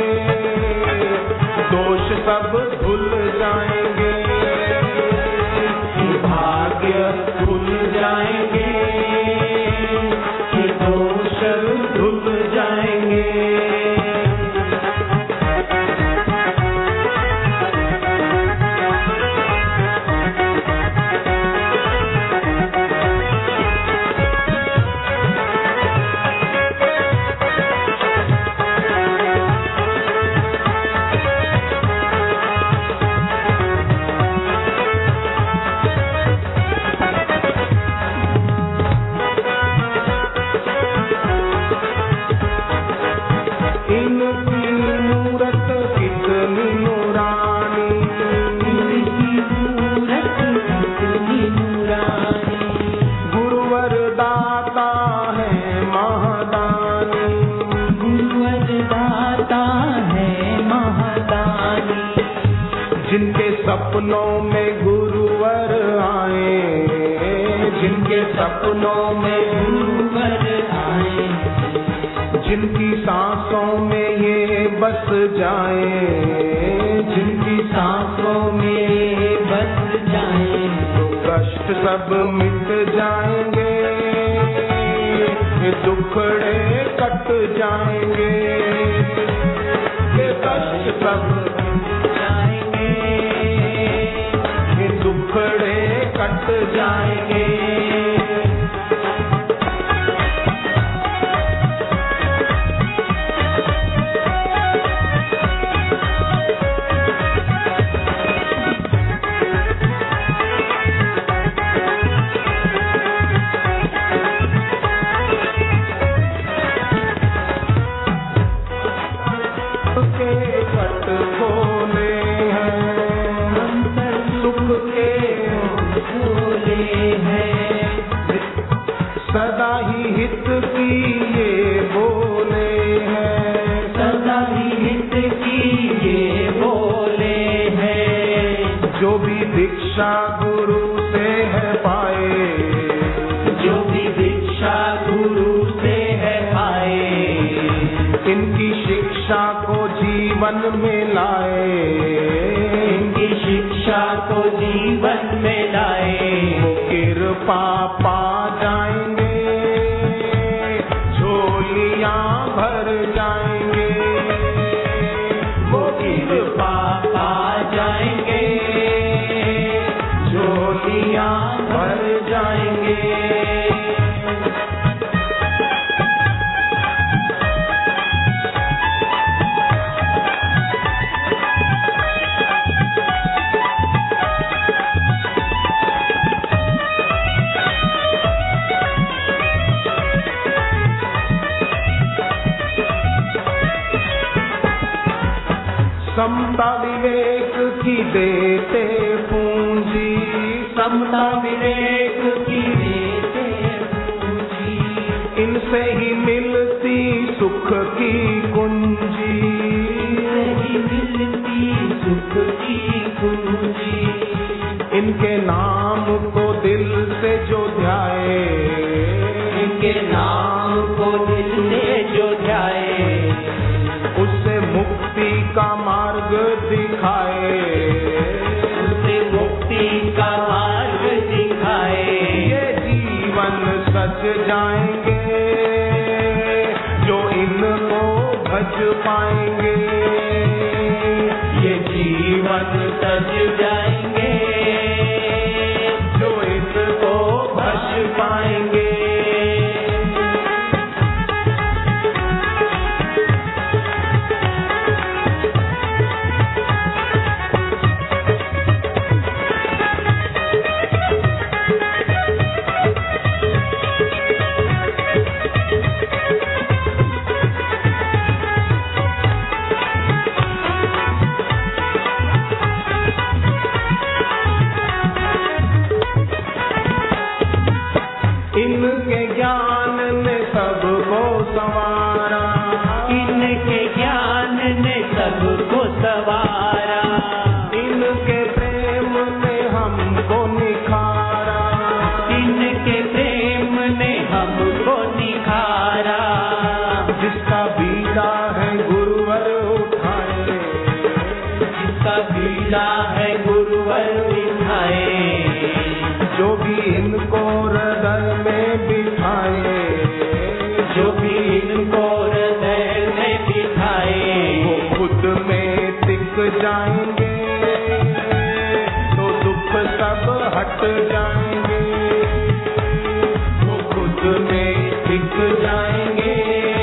दोष सब धुल जाएंगे, भाग्य खुल जाएंगे, दोष धुल सपनों में गुरुवर आए, जिनके सपनों में गुरुवर आए, जिनकी सांसों में ये बस जाए, जिनकी सांसों में ये बस जाए, तो कष्ट सब मिट जाएंगे, ये दुखड़े कट जाएंगे, ये कष्ट सब मिट जाएंगे, ये दुखड़े कट जाएंगे। सदा ही हित की ये बोले हैं, सदा ही हित की ये बोले हैं, जो भी दीक्षा गुरु से है पाए, जो भी दीक्षा गुरु से है पाए, इनकी शिक्षा को जीवन में लाए, इनकी शिक्षा को जीवन में लाए, वो कृपा पा जाएंगे, झोलियां भर जाएंगे, वो कृपा पा जाएंगे, झोलियां भर जाएंगे। समता विवेक की देते पूंजी, समता विवेक की देते पूंजी, इनसे ही मिलती सुख की कुंजी, इनसे ही मिलती सुख की कुंजी, इनके नाम को दिल से जो ध्याए, इनके नाम को दिल से जो ध्याए, उससे मुक्ति का मार्ग दिखाए, उससे मुक्ति का मार्ग दिखाए, ये जीवन सज जाएंगे, जो इनको भज पाएंगे, ये जीवन सज जाएंगे, जो इनको भज पाएंगे। इनके ज्ञान ने सबको संवारा, इनके ज्ञान ने सबको संवारा, इनके प्रेम ने हमको निखारा, इनके प्रेम ने हमको निखारा, जिसका बीड़ा है गुरुवर उठाए, जिसका बीड़ा है गुरुवर उठाए, जो भी इनको हृदय में बिठाए, जो भी इनको हृदय में बिठाए, वो खुद में टिक जाएंगे, तो दुख सब हट जाएंगे, वो खुद में टिक जाएंगे,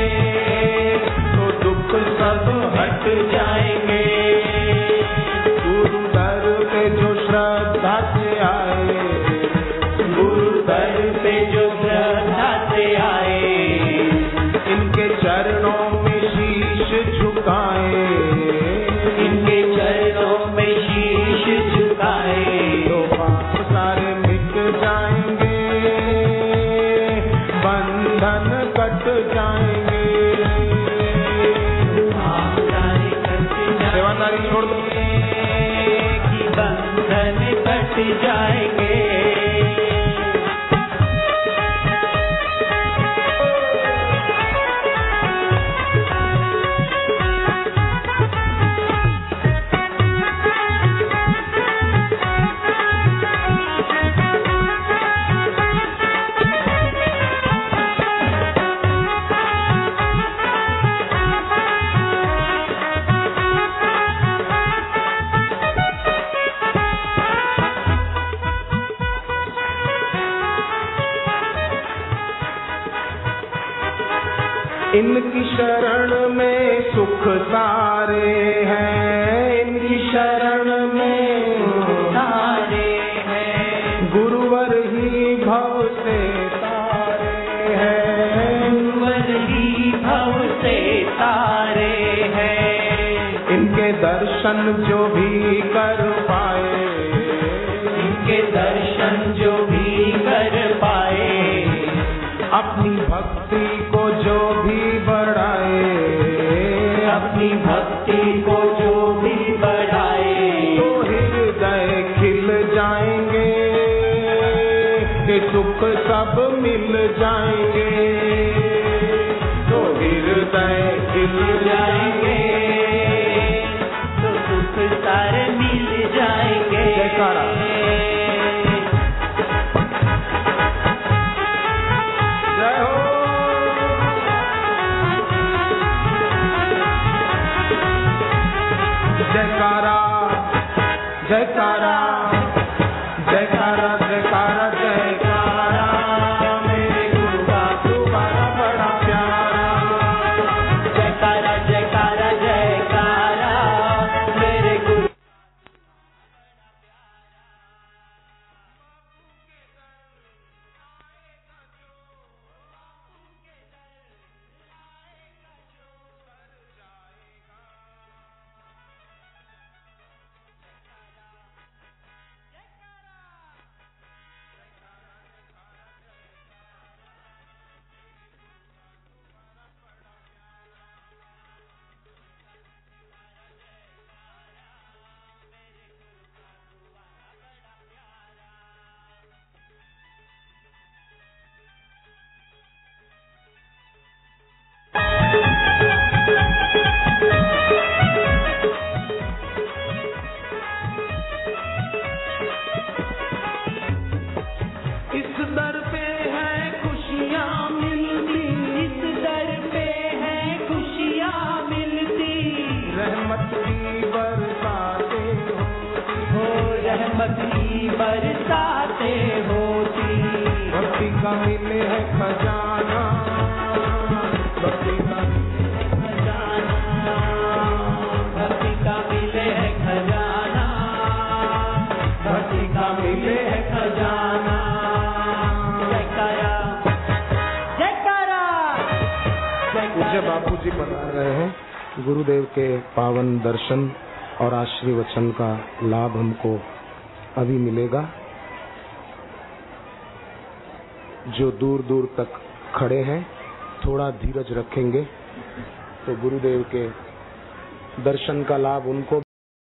तो दुख सब हट जाएंगे। गुरु दर पे जो श्रद्धा से आए, गुरु दर पे जो श्रद्धा से आए, इनके चरणों में शीश झुकाए, इनके चरणों में शीश झुकाए, तो पाप सारे मिट मिट जाएंगे। इनकी शरण में सुख सारे हैं, इनकी शरण में सारे हैं, गुरुवर ही भव से तारे हैं, गुरुवर ही भव से तारे हैं। इनके दर्शन जो भी कर पाए, इनके दर्शन जो भी कर पाए, अपनी भक्ति को जो भी बढ़ाए, अपनी भक्ति को जो भी बढ़ाए, तो हृदय खिल जाएंगे, कि सुख सब मिल जाएंगे, तो हृदय खिल जाएंगे, तो सुख सारे मिल जाएंगे। जयकारा। जय हो। जयकारा जयकारा जयकारा जयकारा जयकारा, मेरे गुरु का तुम्हारा बड़ा प्यारा। जयकारा जयकारा जयकारा, मेरे गुरु इस दर पे है खुशियाँ मिलती, इस दर पे है खुशियाँ मिलती, रहमत की बरसातें होती, हो रहमत की बरसातें होती। भक्ति का मिले है खजाना, भक्ति का खजाना, भक्ति का मिले है खजाना, भक्ति का मिले है खजाना। जयकारा जयकारा पूज्य बापू जी बता रहे हैं, गुरुदेव के पावन दर्शन और आशीर्वचन का लाभ हमको अभी मिलेगा। जो दूर दूर तक खड़े हैं, थोड़ा धीरज रखेंगे तो गुरुदेव के दर्शन का लाभ उनको